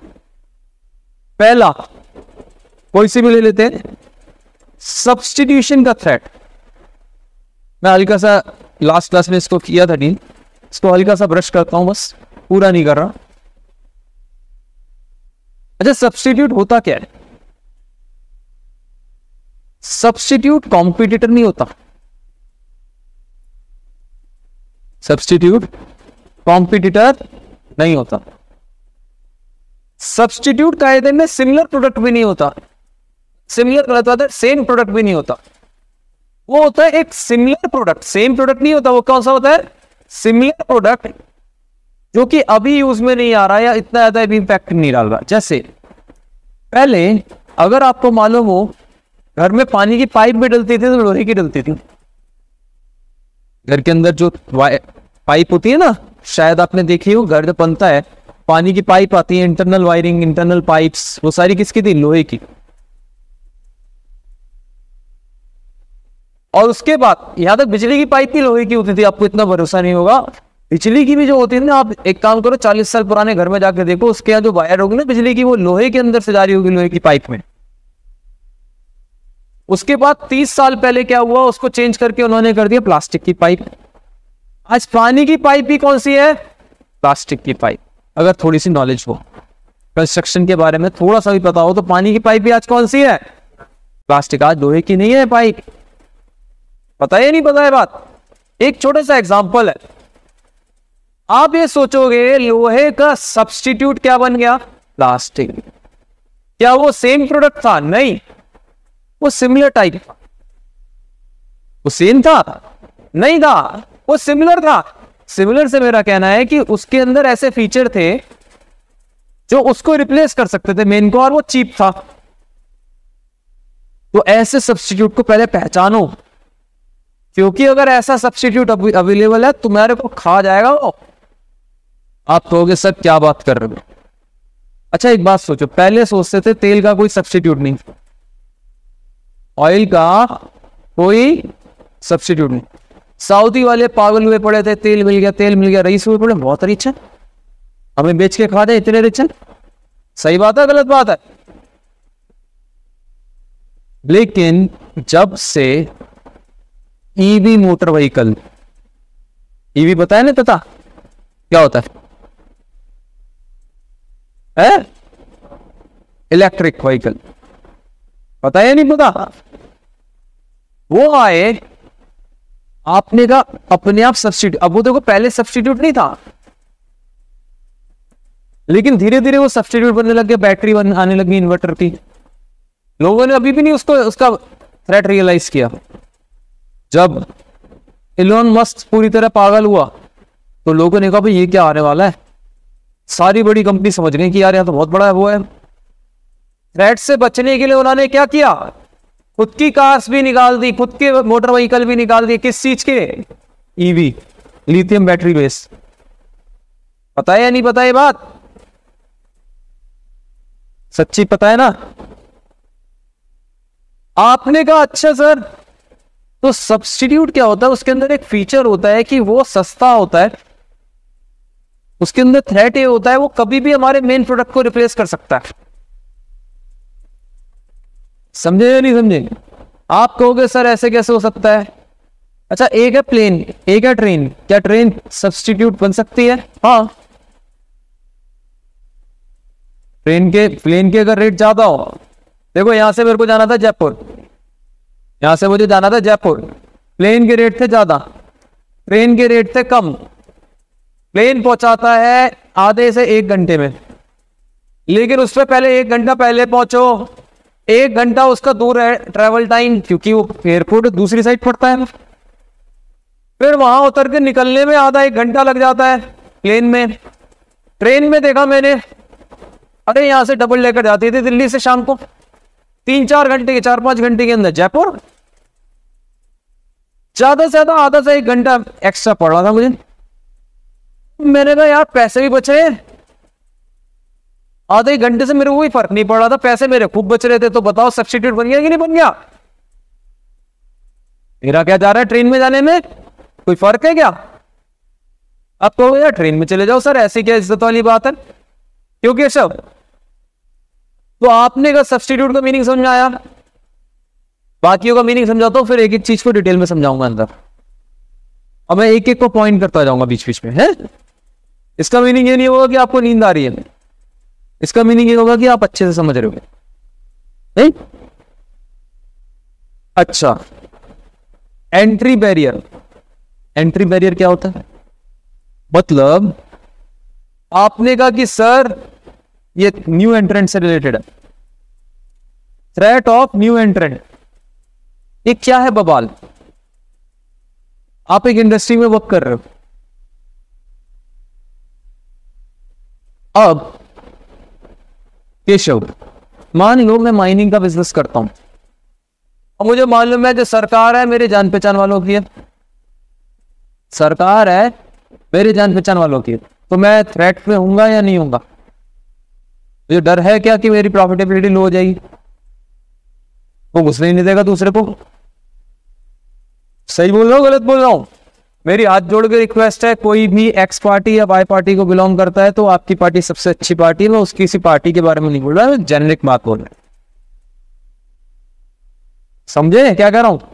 पहला कोई सी भी ले लेते हैं, सब्स्टिट्यूशन का थ्रेट। मैं हल्का सा लास्ट क्लास में इसको किया था नहीं, इसको हल्का सा ब्रश करता हूं, बस पूरा नहीं कर रहा। अच्छा, सब्स्टिट्यूट होता क्या है? सब्स्टिट्यूट कॉम्पिटिटर नहीं होता। सब्स्टिट्यूट कॉम्पिटिटर नहीं होता। सब्स्टिट्यूट कायदे में सिमिलर प्रोडक्ट भी नहीं होता। सिमिलर गलत बात है, सेम प्रोडक्ट भी नहीं होता। वो होता है एक सिमिलर प्रोडक्ट, सेम प्रोडक्ट नहीं होता। वो कौन सा होता है? सिमिलर प्रोडक्ट, जो कि अभी यूज में नहीं आ रहा या इतना ज्यादा इंपैक्ट नहीं डाल रहा। जैसे पहले अगर आपको मालूम हो, घर में पानी की पाइप भी डलती थी तो लोहे की डलती थी। घर के अंदर जो पाइप होती है ना, शायद आपने देखी हो, घर जब बनता है पानी की पाइप आती है, इंटरनल वायरिंग, इंटरनल पाइप्स, वो सारी किसकी थी? लोहे की। और उसके बाद यहां तक बिजली की पाइप भी लोहे की होती थी। आपको इतना भरोसा नहीं होगा, बिजली की भी जो होती है ना, आप एक काम करो, 40 साल पुराने घर में जाकर देखो, उसके यहाँ जो वायर होगी ना बिजली की, वो लोहे के अंदर से जा रही होगी, लोहे की पाइप में। उसके बाद 30 साल पहले क्या हुआ, उसको चेंज करके उन्होंने कर दिया प्लास्टिक की पाइप। आज पानी की पाइप भी कौन सी है? प्लास्टिक की पाइप। अगर थोड़ी सी नॉलेज हो कंस्ट्रक्शन के बारे में, थोड़ा सा भी पता हो, तो पानी की पाइप भी आज कौन सी है? प्लास्टिक आज लोहे की नहीं है पाइप। पता है नहीं पता है बात? एक छोटा सा एग्जांपल है, आप ये सोचोगे लोहे का सब्स्टिट्यूट क्या बन गया? प्लास्टिक। क्या वो सेम प्रोडक्ट था? नहीं, वो सिमिलर टाइप था। वो सेम था? नहीं था, वो सिमिलर था। सिमिलर से मेरा कहना है कि उसके अंदर ऐसे फीचर थे जो उसको रिप्लेस कर सकते थे मेन को, और वो चीप था। तो ऐसे सब्स्टिट्यूट को पहले पहचानो, क्योंकि अगर ऐसा सब्स्टिट्यूट अवेलेबल है तुम्हारे को खा जाएगा वो। आप कहोगे सर क्या बात कर रहे हो? अच्छा एक बात सोचो, पहले सोचते थे तेल का कोई सब्स्टिट्यूट नहीं, ऑयल का कोई सब्स्टिट्यूट नहीं। सऊदी वाले पागल हुए पड़े थे, तेल मिल गया तेल मिल गया, रईस हुए पड़े बहुत रिच है, हमें बेच के खा दे, इतने रिच है। सही बात है गलत बात है? लेकिन जब से ईवी मोटर व्हीकल, ईवी बताया ना तथा क्या होता है? इलेक्ट्रिक व्हीकल, पता है नहीं पता? वो आए, आपने कहा अपने आप सब्स्टिट्यूट। अब वो देखो पहले सब्स्टिट्यूट नहीं था, लेकिन धीरे धीरे वो सब्स्टिट्यूट बनने लग गया, बैटरी आने लगी इन्वर्टर की। लोगों ने अभी भी नहीं उसका थ्रेट रियलाइज किया। जब इलोन मस्क पूरी तरह पागल हुआ तो लोगों ने कहा भाई ये क्या आने वाला है। सारी बड़ी कंपनी समझ गई कि यार यहाँ तो बहुत बड़ा है वो है। थ्रेट से बचने के लिए उन्होंने क्या किया? खुद की कार्स भी निकाल दी, खुद के मोटर व्हीकल भी निकाल दिए। किस चीज के? EV, lithium battery base. पता है या नहीं पता है बात? सच्ची पता है ना? आपने कहा अच्छा सर, तो सब्स्टिट्यूट क्या होता है? उसके अंदर एक फीचर होता है कि वो सस्ता होता है। उसके अंदर थ्रेट ये होता है वो कभी भी हमारे मेन प्रोडक्ट को रिप्लेस कर सकता है। समझे या नहीं समझे? आप कहोगे सर ऐसे कैसे हो सकता है? अच्छा एक है प्लेन, एक है ट्रेन। क्या ट्रेन सब्स्टिट्यूट बन सकती है? हाँ। प्लेन के अगर रेट ज्यादा हो, देखो यहां से मेरे को जाना था जयपुर, यहां से मुझे जाना था जयपुर, प्लेन के रेट थे ज्यादा, ट्रेन के रेट थे कम। प्लेन पहुंचाता है आधे से 1 घंटे में, लेकिन उस पर पहले 1 घंटा पहले पहुंचो, 1 घंटा उसका दूर है ट्रेवल टाइम, क्योंकि वो एयरपोर्ट दूसरी साइड पड़ता है। फिर वहां उतर के निकलने में आधा 1 घंटा लग जाता है प्लेन में। ट्रेन में देखा मैंने, अरे यहां से डबल लेकर जाती थी दिल्ली से शाम को 3-4 घंटे के, 4-5 घंटे के अंदर जयपुर। ज्यादा से ज्यादा आधा से 1 घंटा एक्स्ट्रा पड़ रहा था मुझे। मैंने कहा यार पैसे भी बच रहे, आधे 1 घंटे से मेरे को कोई फर्क नहीं पड़ रहा था, पैसे मेरे खूब बच रहे थे। तो बताओ सब्स्टिट्यूट बन गया कि नहीं बन गया? मेरा क्या जा रहा है ट्रेन में जाने में, कोई फर्क है क्या? अब कहोगे यार ट्रेन में चले जाओ सर, ऐसी क्या इज्जत वाली बात है? क्योंकि सब तो आपने का सब्स्टिट्यूट का मीनिंग समझ आया, बाकियों का मीनिंग समझाता हूं, फिर एक एक चीज को डिटेल में समझाऊंगा अंदर। अब मैं एक एक को पॉइंट करता जाऊंगा बीच बीच में, है? इसका मीनिंग ये नहीं होगा कि आपको नींद आ रही है, इसका मीनिंग ये होगा कि आप अच्छे से समझ रहे हो, नहीं? अच्छा, एंट्री बैरियर। एंट्री बैरियर क्या होता है? मतलब आपने कहा कि सर ये न्यू एंट्रेंट से रिलेटेड है, थ्रेट ऑफ न्यू एंट्रेंट। ये क्या है बवाल? आप एक इंडस्ट्री में वर्क कर रहे हो, अब केशव मान लो मैं माइनिंग का बिजनेस करता हूं, और मुझे मालूम है जो सरकार है मेरे जान पहचान वालों की है, सरकार है मेरे जान पहचान वालों की है, तो मैं थ्रेट में होऊंगा या नहीं होऊंगा? मुझे डर है क्या कि मेरी प्रॉफिटेबिलिटी लो हो जाएगी, वो घुसने ही नहीं देगा दूसरे को। सही बोल रहा हूं गलत बोल रहा हूं? मेरी हाथ जोड़ के रिक्वेस्ट है, कोई भी एक्स पार्टी या वाई पार्टी को बिलोंग करता है तो आपकी पार्टी सबसे अच्छी पार्टी है। मैं उसकी किसी पार्टी के बारे में नहीं बोल रहा, मैं जेनरिक बात बोल रहा हूं। समझे क्या कह रहा हूं?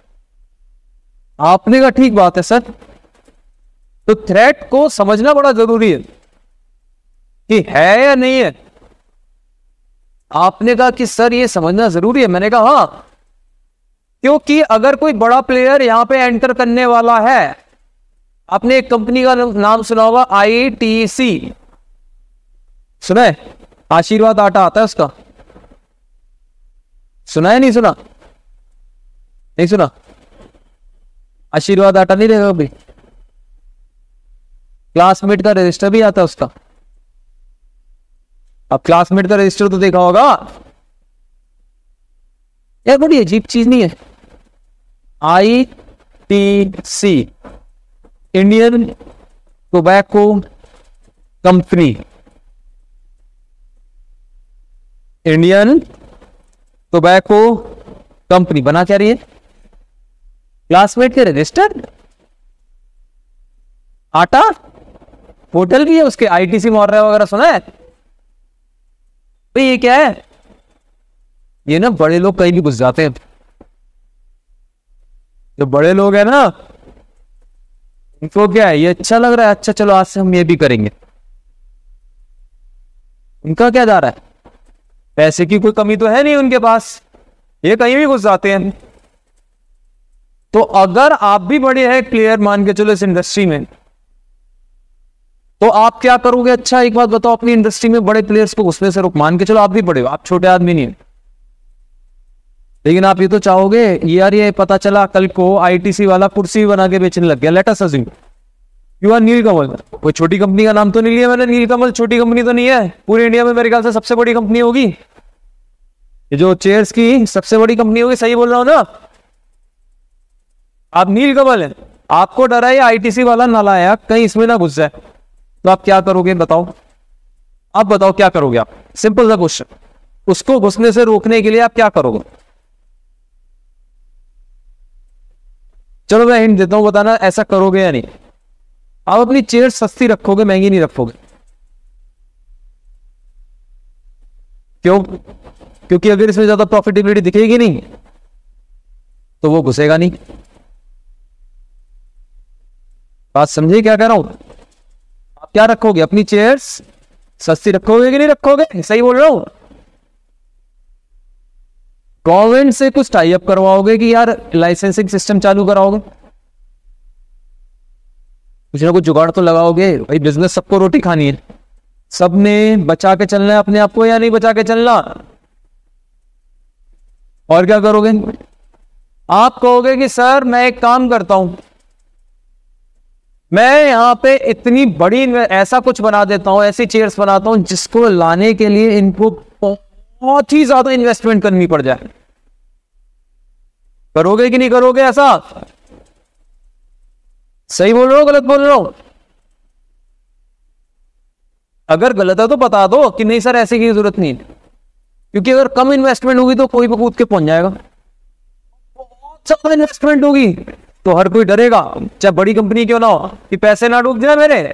आपने कहा ठीक बात है सर, तो थ्रेट को समझना बड़ा जरूरी है कि है या नहीं है। आपने कहा कि सर ये समझना जरूरी है, मैंने कहा हाँ, क्योंकि अगर कोई बड़ा प्लेयर यहां पे एंटर करने वाला है, आपने एक कंपनी का नाम सुना होगा ITC, सुना है? आशीर्वाद आटा आता है उसका, सुना है? नहीं सुना? नहीं सुना? आशीर्वाद आटा नहीं रहेगा अभी, क्लासमेट का रजिस्टर भी आता है उसका। अब क्लासमेट का रजिस्टर तो देखा होगा यार, बड़ी अजीब चीज नहीं है? ITC, Indian Tobacco Company, Indian Tobacco Company बना क्या रही है? क्लासमेट के रजिस्टर, आटा, होटल भी है उसके, ITC मॉर्रे वगैरह सुना है भाई? ये क्या है? ये ना बड़े लोग कहीं भी घुस जाते हैं। जो बड़े लोग हैं ना, उनको क्या है, ये अच्छा लग रहा है, अच्छा चलो आज से हम ये भी करेंगे। उनका क्या जा रहा है? पैसे की कोई कमी तो है नहीं उनके पास, ये कहीं भी घुस जाते हैं। तो अगर आप भी बड़े हैं प्लेयर मान के चलो इस इंडस्ट्री में, तो आप क्या करोगे? अच्छा एक बात बताओ, अपनी इंडस्ट्री में बड़े प्लेयर्स को घुसने से रोक, मान के चलो आप भी बड़े हो, आप छोटे आदमी नहीं है, लेकिन आप ये तो चाहोगे यार, ये पता चला कल को ITC वाला कुर्सी बना के बेचने लग गया, let us assume you are Nilkamal. कोई छोटी कंपनी का नाम तो नहीं लिया मैंने, नीलकमल छोटी कंपनी तो नहीं है, पूरे इंडिया में मेरे ख्याल से सबसे बड़ी कंपनी होगी, ये जो चेयर्स की सबसे बड़ी कंपनी होगी, सही बोल रहा हूं ना? आप नीलकमल हैं, आपको डर है ITC वाला नालायक कहीं इसमें ना घुस जाए, तो आप क्या करोगे बताओ? आप बताओ क्या करोगे आप? सिंपल सा क्वेश्चन, उसको घुसने से रोकने के लिए आप क्या करोगे? चलो मैं हिंट देता हूं, बताना ऐसा करोगे या नहीं। आप अपनी चेयर सस्ती रखोगे, महंगी नहीं रखोगे। क्यों? क्योंकि अगर इसमें ज्यादा प्रॉफिटेबिलिटी दिखेगी नहीं तो वो घुसेगा नहीं। बात समझिए क्या कह रहा हूं? आप क्या रखोगे? अपनी चेयर्स सस्ती रखोगे कि नहीं रखोगे? सही बोल रहा हूं? गवर्नमेंट से कुछ टाई अप करवाओगे कि यार लाइसेंसिंग सिस्टम चालू कराओगे? कुछ ना कुछ जुगाड़ तो लगाओगे भाई, बिजनेस सबको रोटी खानी है, सबने बचा के चलना है अपने आप को, या नहीं बचा के चलना? और क्या करोगे? आप कहोगे कि सर मैं एक काम करता हूं, मैं यहां पे इतनी बड़ी ऐसा कुछ बना देता हूं, ऐसी चेयर्स बनाता हूं जिसको लाने के लिए इनको बहुत ही ज्यादा इन्वेस्टमेंट करनी पड़ जाए। करोगे कि नहीं करोगे ऐसा? सही बोल रहा हूं गलत बोल रहा हूं? अगर गलत है तो बता दो कि नहीं सर ऐसे की जरूरत नहीं, क्योंकि अगर कम इन्वेस्टमेंट होगी तो कोई भी कूद के पहुंच जाएगा, बहुत ज्यादा इन्वेस्टमेंट होगी तो हर कोई डरेगा, चाहे बड़ी कंपनी क्यों ना हो, कि पैसे ना डूब जाए मेरे।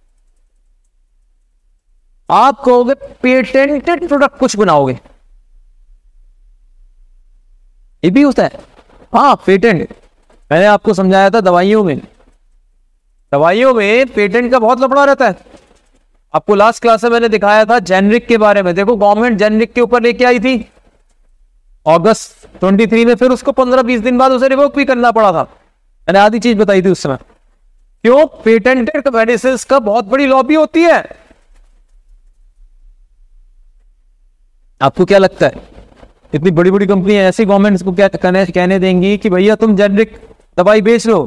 आप कहोगे पेटेंटेड प्रोडक्ट कुछ बनाओगे, ये भी होता है। हाँ पेटेंट, मैंने आपको समझाया था दवाइयों में पेटेंट का बहुत लफड़ा रहता है। आपको लास्ट क्लास में मैंने दिखाया था जेनरिक के बारे में। देखो गवर्नमेंट जेनरिक के ऊपर लेके आई थी अगस्त 23 में, फिर उसको 15-20 दिन बाद उसे रिवोक भी करना पड़ा था। मैंने आधी चीज बताई थी उस समय। क्यों? पेटेंटेड मेडिसिन का बहुत बड़ी लॉबी होती है। आपको क्या लगता है इतनी बड़ी बड़ी कंपनी ऐसी गवर्नमेंट को क्या कहने देंगी कि भैया तुम जेनरिक दवाई बेच लो?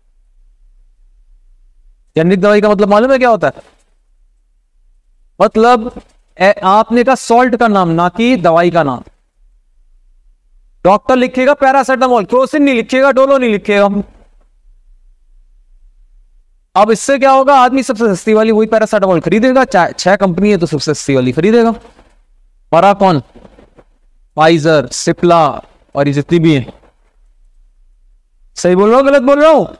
जेनरिक दवाई का मतलब मालूम है क्या होता है? मतलब आपने कहा सॉल्ट का नाम, ना कि दवाई का नाम। डॉक्टर लिखेगा पैरासिटामोल, क्रोसिन नहीं लिखेगा, डोलो नहीं लिखेगा। अब इससे क्या होगा? आदमी सबसे सस्ती वाली वही पैरासिटामोल खरीदेगा, 6 कंपनी है तो सबसे सस्ती वाली खरीदेगा। मरा कौन? फाइजर, सिप्ला और ये जितनी भी है। सही बोल रहा हूं गलत बोल रहा हूं?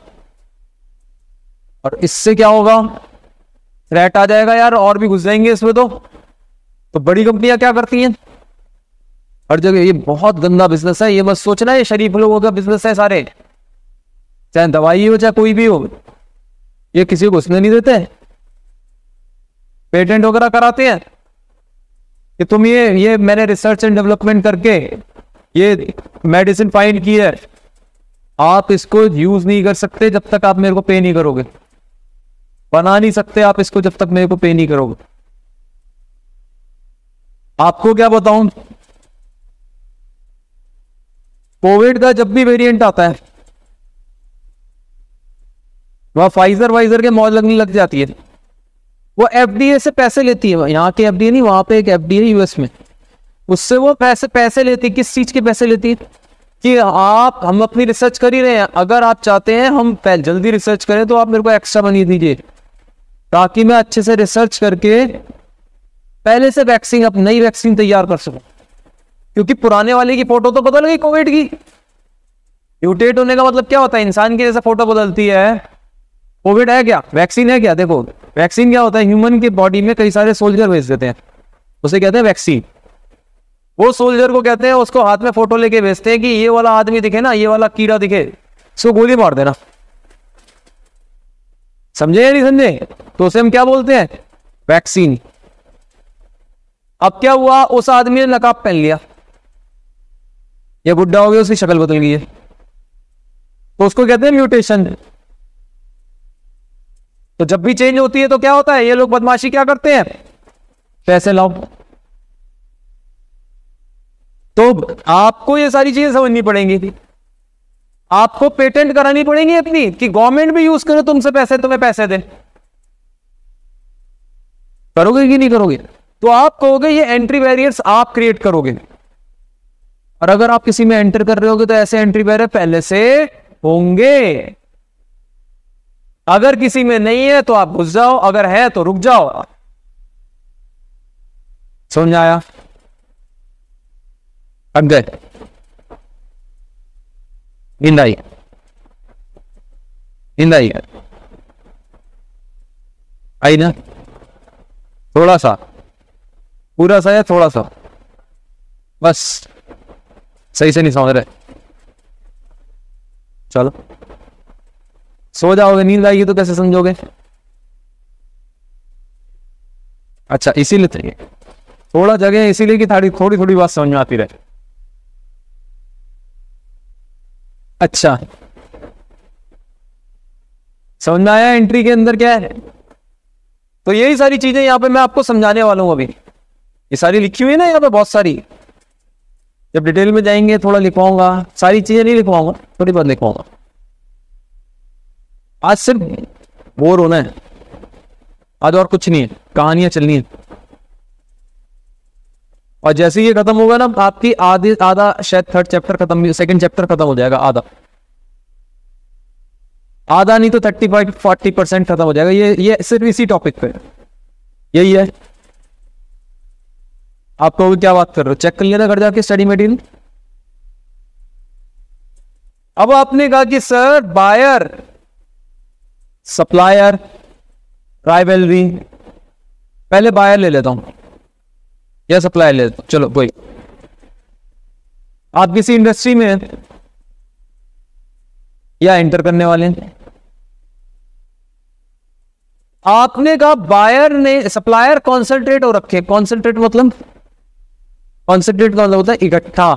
और इससे क्या होगा? थ्रेट आ जाएगा यार, और भी घुस जाएंगे इसमें। तो बड़ी कंपनियां क्या करती हैं हर जगह? ये बहुत गंदा बिजनेस है, ये मत सोचना ये शरीफ लोगों का बिजनेस है सारे, चाहे दवाई हो चाहे कोई भी हो, ये किसी को घुसने नहीं देते। पेटेंट वगैरह कराते हैं कि तुम ये मैंने रिसर्च एंड डेवलपमेंट करके ये मेडिसिन फाइंड की है, आप इसको यूज नहीं कर सकते जब तक आप मेरे को पे नहीं करोगे, बना नहीं सकते आप इसको जब तक मेरे को पे नहीं करोगे। आपको क्या बताऊं, कोविड का जब भी वेरिएंट आता है वह फाइजर वाइजर के मौज लगने लग जाती है, वो एफडीए से पैसे लेती है, यहाँ के एफडीए नहीं, वहां पे एक एफडीए यूएस में, उससे वो पैसे लेती है। किस चीज के पैसे लेती है कि हम अपनी रिसर्च कर ही रहे हैं, अगर आप चाहते हैं हम जल्दी रिसर्च करें तो आप मेरे को एक्स्ट्रा मनी दीजिए, ताकि मैं अच्छे से रिसर्च करके पहले से वैक्सीन, अब नई वैक्सीन तैयार कर सकूं। क्योंकि पुराने वाले की फोटो तो बदल गई कोविड की, म्यूटेट होने का मतलब क्या होता है, इंसान की जैसे फोटो बदलती है। कोविड है क्या, वैक्सीन है क्या? देखो वैक्सीन क्या होता है, ह्यूमन की बॉडी में कई सारे सोल्जर भेज देते हैं, उसे कहते हैं वैक्सीन। वो सोल्जर को कहते हैं, उसको हाथ में फोटो लेके भेजते हैं कि ये वाला आदमी दिखे ना, ये वाला कीड़ा दिखे, इसको गोली मार देना। समझे या नहीं समझे? तो उसे हम क्या बोलते हैं, वैक्सीन। अब क्या हुआ, उस आदमी ने नकाब पहन लिया, ये बुढ़ा हो गया, उसकी शक्ल बदल गई है, तो उसको कहते हैं म्यूटेशन। तो जब भी चेंज होती है तो क्या होता है, ये लोग बदमाशी क्या करते हैं, पैसे लाओ। तो आपको ये सारी चीजें समझनी पड़ेंगी, आपको पेटेंट करानी पड़ेंगी अपनी, कि गवर्नमेंट भी यूज करे तुमसे पैसे, तुम्हें पैसे दे। करोगे कि नहीं करोगे? तो आप कहोगे ये एंट्री बैरियर्स आप क्रिएट करोगे, और अगर आप किसी में एंटर कर रहे होगे तो ऐसे एंट्री बैरियर पहले से होंगे। अगर किसी में नहीं है तो आप घुस जाओ, अगर है तो रुक जाओ। समझ आया? अब गए, नींद आई, नींद आई, आई ना? थोड़ा सा, पूरा सा या थोड़ा सा, बस सही से नहीं समझ रहे। चलो सो जाओगे, नींद आएगी तो कैसे समझोगे? अच्छा इसीलिए चाहिए थोड़ा जगह, इसीलिए कि थोड़ी थोड़ी बात समझ में आती रहे। अच्छा समझ में आया एंट्री के अंदर क्या है? तो यही सारी चीजें यहां पे मैं आपको समझाने वाला हूं। अभी ये सारी लिखी हुई है ना यहाँ पे बहुत सारी, जब डिटेल में जाएंगे थोड़ा लिखवाऊंगा, सारी चीजें नहीं लिखवाऊंगा, थोड़ी बहुत लिखवाऊंगा। आज सिर्फ बोर होना है, आज और कुछ नहीं है, कहानियां चलनी है। और जैसे ये खत्म होगा ना, आपकी आधा शायद थर्ड चैप्टर खत्म, सेकंड चैप्टर खत्म हो जाएगा, आधा नहीं तो 35-40% खत्म हो जाएगा। ये सिर्फ इसी टॉपिक पे यही है। आप कहोगे क्या बात कर रहे हो, चेक कर लेना घर जाके स्टडी मटेरियल। अब आपने कहा कि सर बायर, सप्लायर, राइवलरी, पहले बायर ले लेता हूं या सप्लायर ले लेता हूं, चलो वही। आप किसी इंडस्ट्री में या एंटर करने वाले हैं, आपने कहा बायर ने, सप्लायर कॉन्सेंट्रेट हो रखे, कॉन्सेंट्रेट मतलब, कॉन्सेंट्रेट का मतलब होता है इकट्ठा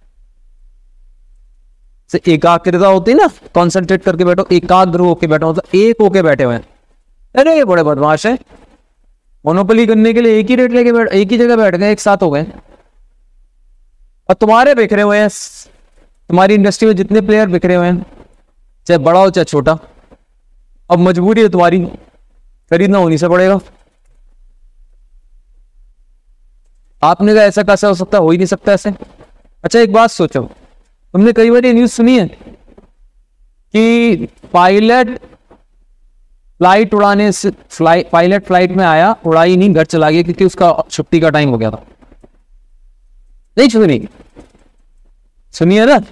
से, एकाग्रता होती है ना, कॉन्सेंट्रेट करके बैठो, एकाग्र होके बैठो, मतलब एक होके बैठे हुए हैं। अरे ये बड़े बदमाश है, मोनोपोली करने के लिए एक ही रेट लेके बैठ, एक ही जगह बैठ गए, एक साथ हो गए, और तुम्हारे बिखरे हुए हैं, तुम्हारी इंडस्ट्री में जितने प्लेयर बिखरे हुए हैं, चाहे बड़ा हो चाहे छोटा। अब मजबूरी है तुम्हारी, खरीदना उन्हीं से पड़ेगा। आपने कहा ऐसा कैसे हो सकता है, हो ही नहीं सकता ऐसे। अच्छा एक बात सोचो, तुमने कई बार ये न्यूज सुनी है कि पायलट फ्लाइट उड़ाने से, पायलट फ्लाइट में आया, उड़ाई नहीं, घर चला गया क्योंकि उसका छुट्टी का टाइम हो गया था। नहीं सुनी? सुनिए ना,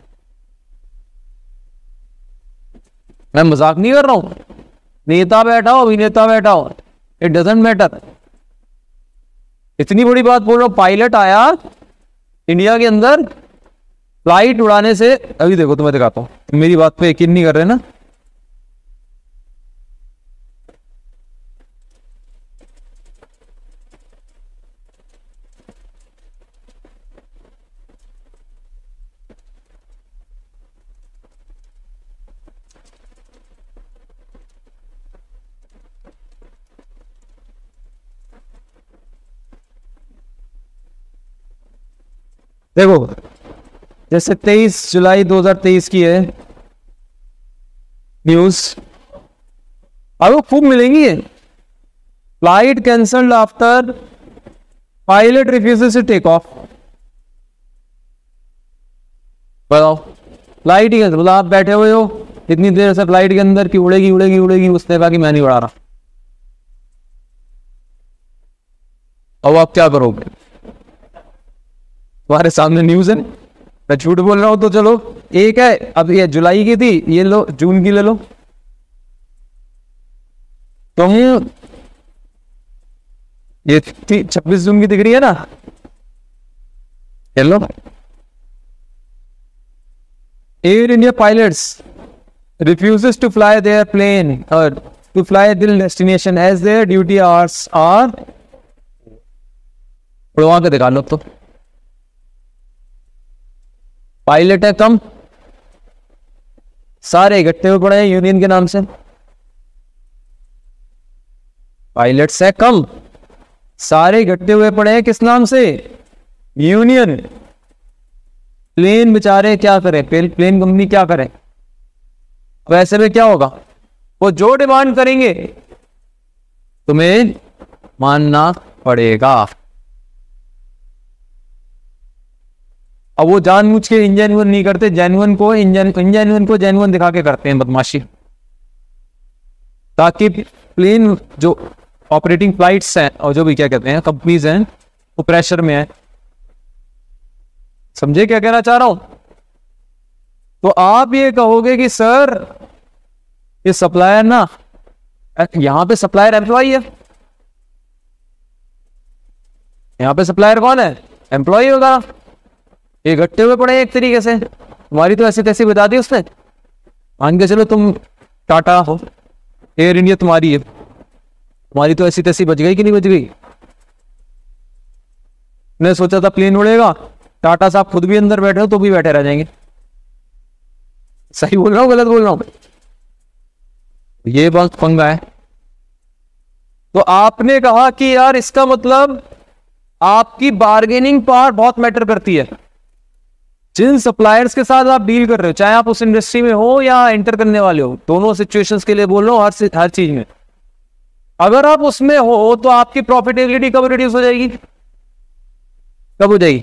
मैं मजाक नहीं कर रहा हूं। नेता बैठा हो, अभिनेता बैठा हो, इट डजंट मैटर। इतनी बड़ी बात बोल रहा हूं, पायलट आया इंडिया के अंदर फ्लाइट उड़ाने से, अभी देखो तुम्हें दिखाता हूं, मेरी बात पे यकीन नहीं कर रहे ना। देखो जैसे 23 जुलाई 2023 की है न्यूज, आपको खूब मिलेंगी ये। Flight cancelled after pilot refuses to take off. बताओ, फ्लाइट ही मतलब आप बैठे हुए हो इतनी देर से फ्लाइट के अंदर कि उड़ेगी उड़ेगी उड़ेगी, उसने कहा कि मैं नहीं उड़ा रहा। अब आप क्या करोगे? तुम्हारे सामने न्यूज है, मैं झूठ बोल रहा हूं तो चलो एक है, अब ये जुलाई की थी, ये लो जून की ले लो। तुम ये 26 जून की दिख रही है ना, hello. Air India pilots refuses to fly their plane or to fly their destination as their duty hours are, उड़वा के दिखा लो। तो पायलट है कम, सारे इकट्ठे हुए पड़े हैं यूनियन के नाम से। पायलट्स है कम, सारे इकट्ठे हुए पड़े हैं किस नाम से? यूनियन। प्लेन बेचारे क्या करें, प्लेन कंपनी क्या करें? वैसे में क्या होगा, वो जो डिमांड करेंगे तुम्हें मानना पड़ेगा। अब वो जानबूझ के इंजेन्युइन नहीं करते, जेन्युइन को इंजेन्युइन को जेन्युइन दिखा के करते हैं बदमाशी, ताकि प्लेन जो ऑपरेटिंग फ्लाइट्स हैं और जो भी क्या कहते हैं कंपनीज हैं वो प्रेशर में है। समझे क्या कहना चाह रहा हूं? तो आप ये कहोगे कि सर ये सप्लायर ना, यहां पे सप्लायर एम्प्लॉय है, यहां पे सप्लायर कौन है? एम्प्लॉय होगा। ये इकट्ठे हुए पड़े एक तरीके से, तुम्हारी तो ऐसी तैसी बता दी उसने। मान के चलो तुम टाटा हो, एयर इंडिया तुम्हारी है, तुम्हारी तो ऐसी तैसी बच गई कि नहीं बच गई? मैंने सोचा था प्लेन उड़ेगा, टाटा साहब खुद भी अंदर बैठे हो तो भी बैठे रह जाएंगे। सही बोल रहा हूं गलत बोल रहा हूं? ये बहुत पंगा है। तो आपने कहा कि यार इसका मतलब आपकी बार्गेनिंग पावर बहुत मैटर करती है। जिन सप्लायर्स के साथ आप डील कर रहे हो, चाहे आप उस इंडस्ट्री में हो या एंटर करने वाले हो, दोनों सिचुएशंस के लिए बोल रहा हूं, हर चीज में अगर आप उसमें हो तो आपकी प्रॉफिटेबिलिटी कब रिड्यूस हो जाएगी? कब हो जाएगी?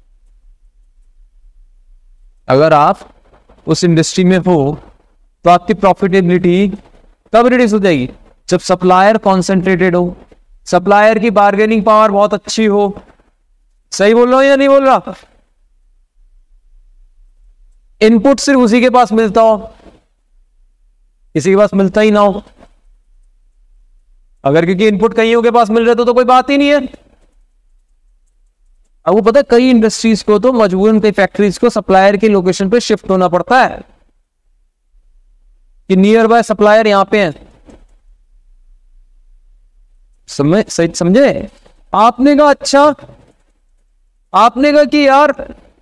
अगर आप उस इंडस्ट्री में हो तो आपकी प्रॉफिटेबिलिटी कब रिड्यूस हो जाएगी? जब सप्लायर कॉन्सेंट्रेटेड हो, सप्लायर की बार्गेनिंग पावर बहुत अच्छी हो। सही बोल रहा हूं या नहीं बोल रहा? इनपुट सिर्फ उसी के पास मिलता हो, किसी के पास मिलता ही ना हो। अगर क्योंकि इनपुट कईयों के पास मिल रहे तो कोई बात ही नहीं है। अब वो पता है कई इंडस्ट्रीज को तो मजबूरन कई फैक्ट्रीज को सप्लायर की लोकेशन पे शिफ्ट होना पड़ता है कि नियर बाय सप्लायर यहां पे है। समझे? आपने कहा अच्छा, आपने कहा कि यार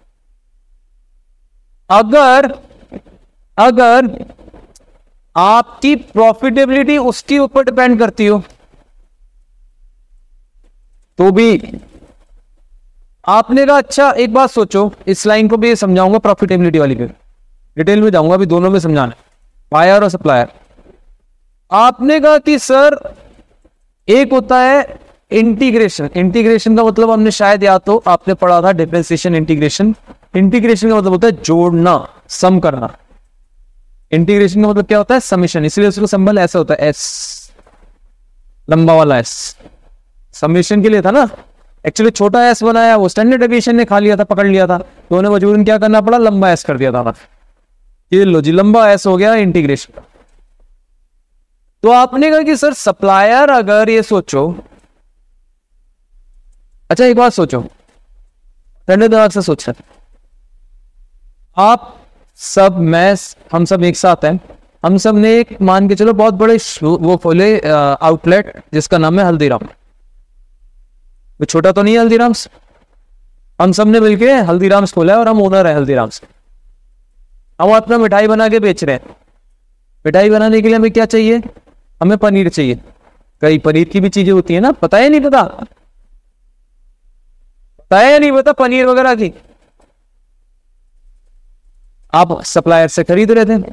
अगर आपकी प्रॉफिटेबिलिटी उसके ऊपर डिपेंड करती हो तो भी आपने कहा अच्छा एक बात सोचो, इस लाइन को भी समझाऊंगा, प्रॉफिटेबिलिटी वाली पे डिटेल में जाऊंगा, अभी दोनों में समझाना है, बायर और सप्लायर। आपने कहा कि सर एक होता है इंटीग्रेशन। इंटीग्रेशन का मतलब हमने शायद या तो आपने पढ़ा था डिफरेंशिएशन इंटीग्रेशन। इंटीग्रेशन का मतलब होता है जोड़ना, सम करना। इंटीग्रेशन का मतलब क्या होता है? समेशन। इसलिए उसका सिंबल ऐसा होता है, एस, लंबा वाला एस। समेशन के लिए था ना, एक्चुअली छोटा एस बनाया, वो स्टैंडर्ड डेविएशन ने खा लिया था, पकड़ लिया था, तो उन्हें मजबूरन क्या करना पड़ा? लंबा एस कर दिया था। ये लो जी, लंबा एस हो गया इंटीग्रेशन। तो आपने कहा कि सर सप्लायर, अगर ये सोचो, अच्छा एक बात सोचो, ठंडे दिमाग से सोचा, आप सब, मैं, हम सब एक साथ हैं, हम सब ने एक मान के चलो बहुत बड़े वो खोले आउटलेट जिसका नाम है हल्दीराम। वो छोटा तो नहीं है हल्दीराम्स, हम सब ने मिलके हल्दीराम्स खोला है और हम ओनर है हल्दीराम्स। हम अपना मिठाई बना के बेच रहे हैं। मिठाई बनाने के लिए हमें क्या चाहिए? हमें पनीर चाहिए। कई पनीर की भी चीजें होती है ना, पता है नहीं पता? पता है नहीं पता पनीर वगैरह की? आप सप्लायर से खरीद रहे थे।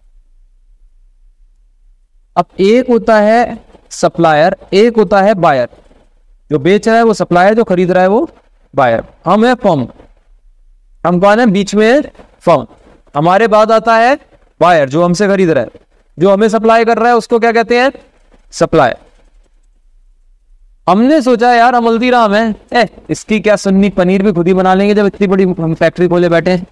अब एक होता है सप्लायर, एक होता है बायर। जो बेच रहा है वो सप्लायर, जो खरीद रहा है वो बायर। हम है फर्म, हम कौन है? बीच में फर्म। हमारे बाद आता है बायर जो हमसे खरीद रहा है, जो हमें सप्लाई कर रहा है उसको क्या कहते हैं? सप्लायर। हमने सोचा यार हम हल्दीराम है, इसकी क्या सुन्नी, पनीर भी खुद ही बना लेंगे जब इतनी बड़ी हम फैक्ट्री खोले बैठे हैं।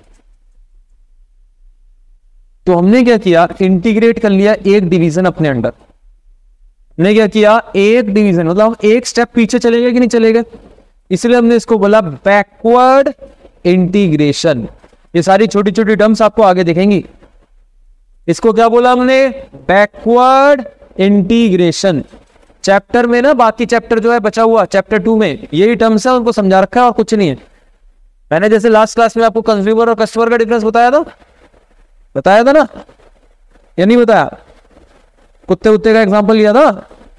तो हमने क्या किया? इंटीग्रेट कर लिया एक डिवीजन अपने अंडर। हमने क्या किया? एक डिवीजन, मतलब हम एक स्टेप पीछे चले गए कि नहीं चले गए? इसलिए हमने इसको बोला बैकवर्ड इंटीग्रेशन। ये सारी छोटी छोटी टर्म्स आपको आगे दिखेंगी। इसको क्या बोला हमने? Backward integration. चैप्टर में ना, बाकी चैप्टर जो है बचा हुआ चैप्टर 2 में यही टर्म्स है, उनको समझा रखा है और कुछ नहीं है। मैंने जैसे लास्ट क्लास में आपको कंज्यूमर और कस्टमर का डिफरेंस बताया था ना, या नहीं बताया? कुत्ते उत्ते का एग्जांपल लिया था,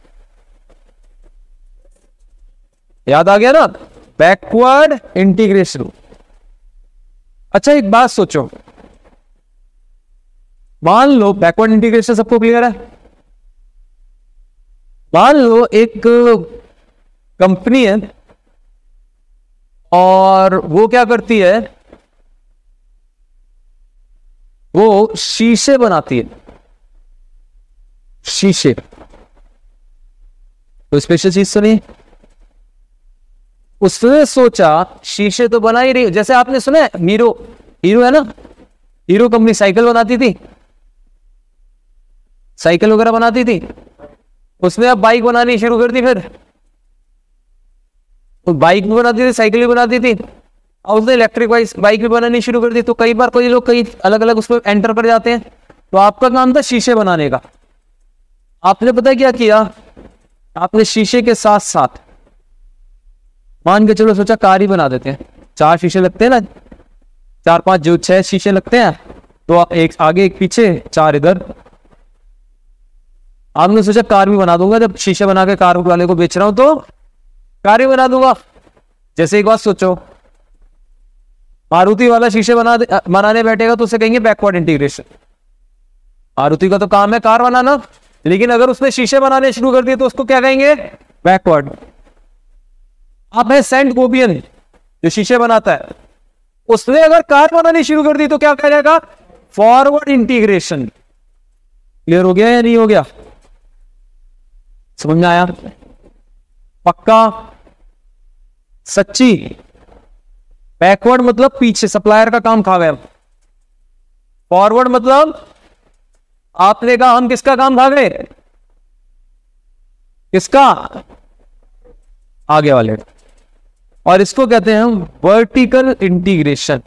याद आ गया ना? Backward integration. अच्छा एक बात सोचो, मान लो बैकवर्ड इंटीग्रेशन सबको क्लियर है। मान लो एक कंपनी है और वो क्या करती है? वो शीशे बनाती है, शीशे। तो स्पेशल चीज तो नहीं। उसने सोचा शीशे तो बना ही रही, जैसे आपने सुना है हीरो है ना, हीरो कंपनी साइकिल बनाती थी, साइकिल वगैरह बनाती थी। उसने अब बाइक बनानी शुरू कर दी, फिर तो बाइक भी बनाती थी, साइकिल भी बनाती थी, और उसने इलेक्ट्रिक बाइक भी बनानी शुरू कर दी। तो कई बार कोई लोग कई अलग अलग उसमें एंटर कर जाते हैं। तो आपका काम था शीशे बनाने का। आपने पता क्या किया? आपने शीशे के साथ साथ मान के चलो सोचा कार ही बना देते हैं। 4 शीशे लगते हैं ना, 4-5 जो 6 शीशे लगते हैं, तो एक आगे एक पीछे 4 इधर। आपने सोचा कार भी बना दूंगा, जब शीशे बना के कार वाले को बेच रहा हूं तो कार ही बना दूंगा। जैसे एक बात सोचो, मारुति वाला शीशे बनाने बैठेगा तो उसे कहेंगे बैकवर्ड इंटीग्रेशन। मारुति का तो काम है कार बनाना, लेकिन अगर उसने शीशे बनाने शुरू कर दिए तो उसको क्या कहेंगे? बैकवर्ड। आप है सेंट गोबियन जो शीशे बनाता है, उसने अगर कार बनानी शुरू कर दी तो क्या कह जाएगा? Forward integration. क्लियर हो गया या नहीं हो गया? समझ में आया? पक्का? सच्ची? बैकवर्ड मतलब पीछे, सप्लायर का काम खा गए। फॉरवर्ड मतलब आपने कहा हम किसका काम खा गए? किसका? आगे वाले। और इसको कहते हैं हम वर्टिकल इंटीग्रेशन।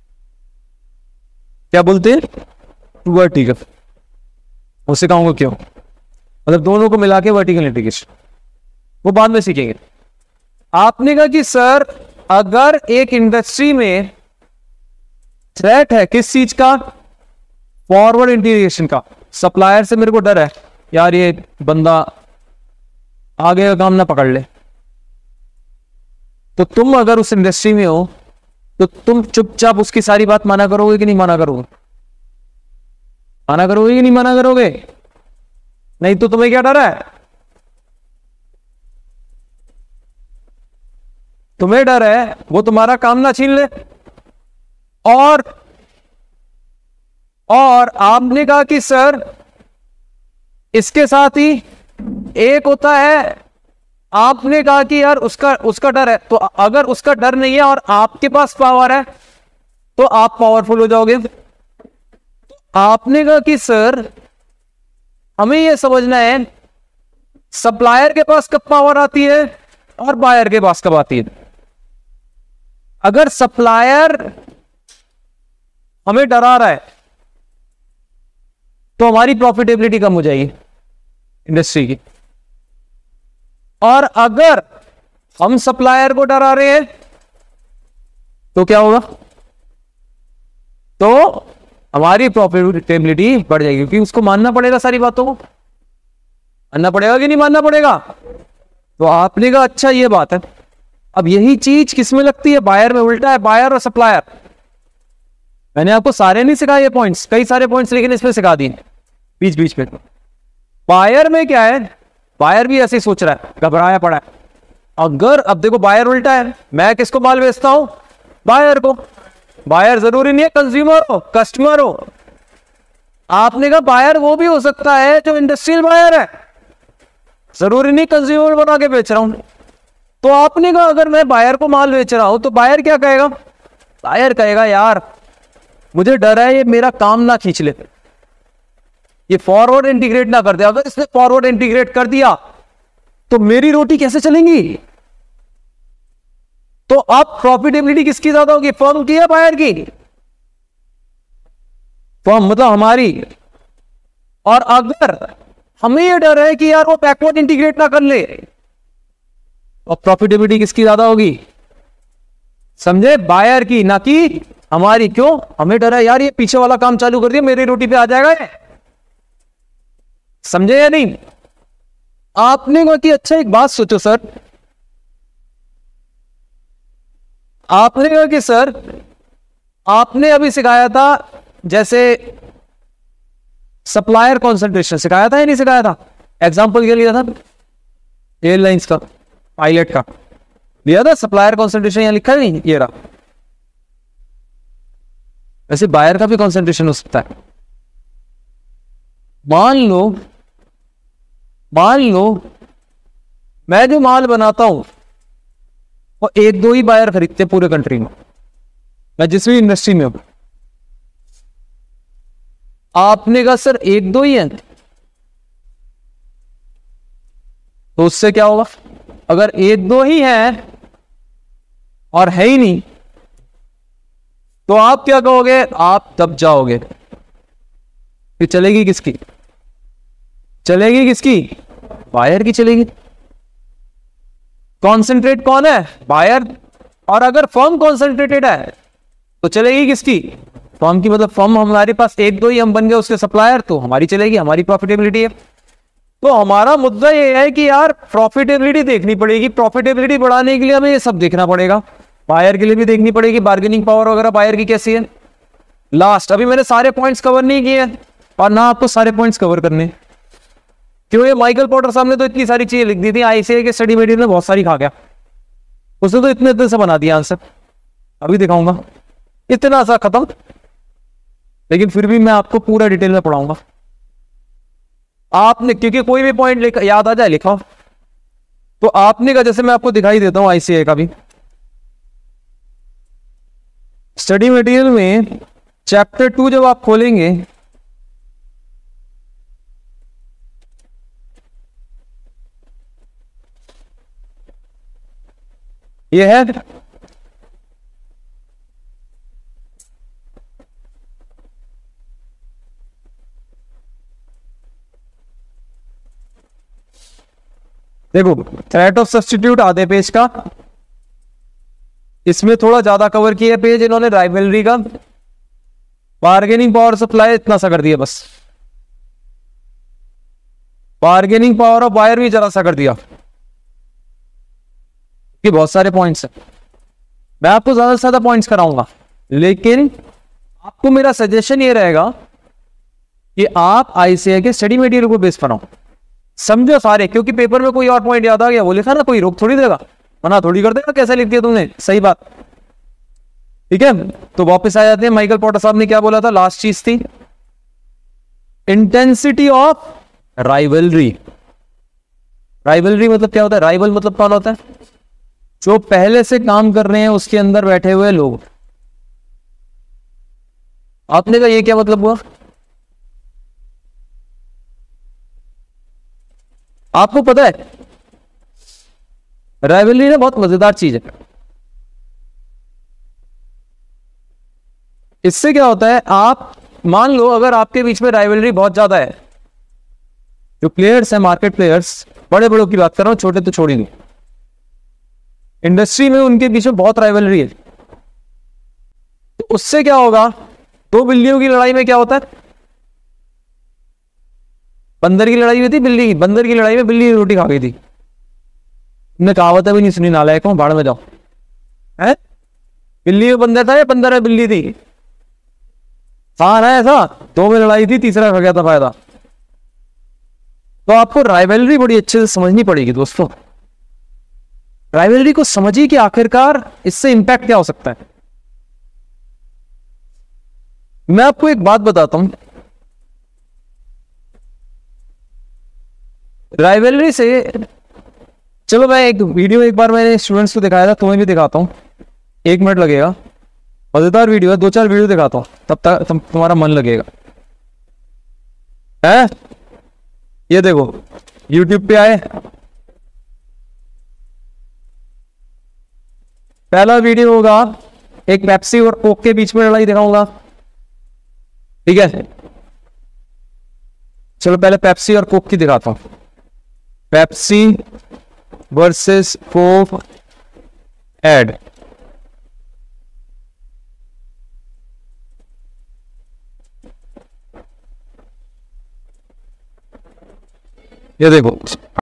क्या बोलते हैं? वर्टिकल। उसे कहूंगा क्यों, मतलब दोनों को मिला के वर्टिकल इंटीग्रेशन, वो बाद में सीखेंगे। आपने कहा कि सर अगर एक इंडस्ट्री में थ्रेट है, किस चीज का? फॉरवर्ड इंटीग्रेशन का। सप्लायर से मेरे को डर है यार ये बंदा आगे का काम ना पकड़ ले, तो तुम अगर उस इंडस्ट्री में हो तो तुम चुपचाप उसकी सारी बात माना करोगे कि नहीं माना करोगे? माना करोगे कि नहीं माना करोगे? नहीं तो तुम्हें क्या डर है? तुम्हें डर है वो तुम्हारा काम ना छीन ले। और आपने कहा कि सर इसके साथ ही एक होता है, आपने कहा कि यार उसका डर है, तो अगर उसका डर नहीं है और आपके पास पावर है तो आप पावरफुल हो जाओगे। आपने कहा कि सर हमें यह समझना है सप्लायर के पास कब पावर आती है और बायर के पास कब आती है। अगर सप्लायर हमें डरा रहा है तो हमारी प्रॉफिटेबिलिटी कम हो जाएगी इंडस्ट्री की, और अगर हम सप्लायर को डरा रहे हैं तो क्या होगा? तो हमारी प्रॉफिटेबिलिटी बढ़ जाएगी, क्योंकि उसको मानना पड़ेगा, सारी बातों को मानना पड़ेगा कि नहीं मानना पड़ेगा? तो आपने कहा अच्छा ये बात है। अब यही चीज किसमें लगती है? बायर में। उल्टा है, बायर और सप्लायर। मैंने आपको सारे नहीं सिखाए ये पॉइंट्स, कई सारे पॉइंट्स लेकिन इसमें सिखा दिए बीच बीच में। बायर में क्या है, बायर भी ऐसे ही सोच रहा है, घबराया पड़ा है। अगर अब देखो बायर उल्टा है, मैं किसको माल बेचता हूं, बायर को। बायर जरूरी नहीं है कंज्यूमर हो, कस्टमर हो। आपने कहा बायर वो भी हो सकता है जो इंडस्ट्रियल बायर है, जरूरी नहीं कंज्यूमर बना के बेच रहा हूं। तो आपने कहा अगर मैं बायर को माल बेच रहा हूं तो बायर क्या कहेगा, बायर कहेगा यार मुझे डर है ये मेरा काम ना खींच ले, ये फॉरवर्ड इंटीग्रेट ना कर दे। अगर इसने फॉरवर्ड इंटीग्रेट कर दिया तो मेरी रोटी कैसे चलेंगी। तो अब प्रॉफिटेबिलिटी किसकी ज्यादा होगी, फर्म की या बायर की, फर्म मतलब हमारी। और अगर हमें ये डर है कि यार वो बैकवर्ड इंटीग्रेट ना कर ले, और प्रॉफिटेबिलिटी किसकी ज्यादा होगी, समझे, बायर की ना कि हमारी। क्यों, हमें डर है यार ये पीछे वाला काम चालू कर दिया मेरी रोटी पे आ जाएगा ये, समझे या नहीं। आपने कहा कि अच्छा एक बात सोचो सर, आपने कहा कि सर आपने अभी सिखाया था जैसे सप्लायर कॉन्सेंट्रेशन, सिखाया था या नहीं सिखाया था, एग्जांपल क्या लिया था, एयरलाइंस का, पायलट का लिया था सप्लायर कॉन्सेंट्रेशन, यहां लिखा नहीं, ये रहा। वैसे बायर का भी कॉन्सेंट्रेशन हो सकता है। मान लो मैं जो माल बनाता हूं वो एक दो ही बायर खरीदते पूरे कंट्री में, मैं जिस भी इंडस्ट्री में हूं। आपने कहा सर एक दो ही है, तो उससे क्या होगा, अगर एक दो ही है और है ही नहीं तो आप क्या कहोगे, आप दब जाओगे। फिर चलेगी किसकी, चलेगी किसकी, बायर की चलेगी। कॉन्सेंट्रेट कौन है, बायर। और अगर फर्म कॉन्सेंट्रेटेड है तो चलेगी किसकी, फर्म की। मतलब फर्म हमारे पास एक दो ही हम बन गए उसके सप्लायर, तो हमारी चलेगी, हमारी प्रॉफिटेबिलिटी है। तो हमारा मुद्दा ये है कि यार प्रॉफिटेबिलिटी देखनी पड़ेगी, प्रॉफिटेबिलिटी बढ़ाने के लिए हमें ये सब देखना पड़ेगा, बायर के लिए भी देखनी पड़ेगी, बार्गेनिंग पावर वगैरह बायर की कैसी है। लास्ट अभी मैंने सारे पॉइंट्स कवर नहीं किए और ना आपको सारे पॉइंट्स कवर करने, क्यों, ये माइकल पोर्टर साहब ने तो इतनी सारी चीजें लिख दी थी, आईसीए के स्टडी मटेरियल में बहुत सारी खा गया, उसने तो इतने से बना दिया आंसर। अभी दिखाऊंगा इतना सा खत्म, लेकिन फिर भी मैं आपको पूरा डिटेल में पढ़ाऊंगा। आपने क्योंकि कोई भी पॉइंट याद आ जाए लिखा, तो आपने का जैसे मैं आपको दिखाई देता हूं आईसीए का भी स्टडी मटेरियल में चैप्टर 2 जब आप खोलेंगे ये है देखो, थ्रेट ऑफ सब्स्टिट्यूट आधे पेज का, इसमें थोड़ा ज्यादा कवर किया पेज इन्होंने राइवलरी का, बार्गेनिंग पावर सप्लाई इतना सा कर दिया बस, बार्गेनिंग पावर ऑफ बायर भी जरा सा कर दिया। ये बहुत सारे पॉइंट्स हैं, मैं आपको ज्यादा से ज्यादा पॉइंट्स कराऊंगा, लेकिन आपको मेरा सजेशन ये रहेगा कि आप आईसीए के स्टडी मटेरियल को बेस बनाओ, समझो सारे, क्योंकि पेपर में कोई और पॉइंट याद आ गया वो लिखा ना, कोई रोक थोड़ी देगा, मना थोड़ी कर देगा, कैसे लिख दिया तुमने, सही बात, ठीक है। तो वापस आ जाते हैं, माइकल पोर्टर साहब ने क्या बोला था, लास्ट चीज थी इंटेंसिटी ऑफ राइवलरी। राइवलरी मतलब क्या होता है, राइवल मतलब कौन होता है, जो पहले से काम कर रहे हैं उसके अंदर बैठे हुए लोग। आपने कहा ये क्या मतलब हुआ, आपको पता है राइवलरी ना बहुत मजेदार चीज है। इससे क्या होता है, आप मान लो अगर आपके बीच में राइवलरी बहुत ज्यादा है, जो प्लेयर्स हैं मार्केट प्लेयर्स, बड़े बड़ों की बात कर रहा हूं, छोटे तो छोड़ेंगे, इंडस्ट्री में उनके बीच में बहुत राइवलरी है, तो उससे क्या होगा, दो बिल्लियों की लड़ाई में क्या होता है, बंदर की लड़ाई हुई थी बिल्ली की, बंदर की लड़ाई में बिल्ली की रोटी खा गई थी, तुमने कहावत भी नहीं सुनी, नालायक हो, भाड़ में जाओ है। बिल्ली में बंदर था या बंदर में बिल्ली थी, था ना ऐसा, 2 में लड़ाई थी, तीसरा हो गया था फायदा। तो आपको राइवलरी बड़ी अच्छे से समझनी पड़ेगी दोस्तों। राइवलरी को समझिए कि आखिरकार इससे इंपैक्ट क्या हो सकता है। मैं आपको एक बात बताता हूं, राइवलरी से, चलो मैं एक वीडियो एक बार मैंने स्टूडेंट्स को दिखाया था, तुम्हें भी दिखाता हूं, 1 मिनट लगेगा, मजेदार वीडियो है, 2-4 वीडियो दिखाता हूं, तब तक तुम्हारा मन लगेगा। है ये देखो, YouTube पे आए, पहला वीडियो होगा एक पेप्सी और कोक के बीच में लड़ाई दिखाऊंगा, ठीक है। चलो पहले पेप्सी और कोक की दिखाता हूं। Pepsi versus Coke ad. ये देखो,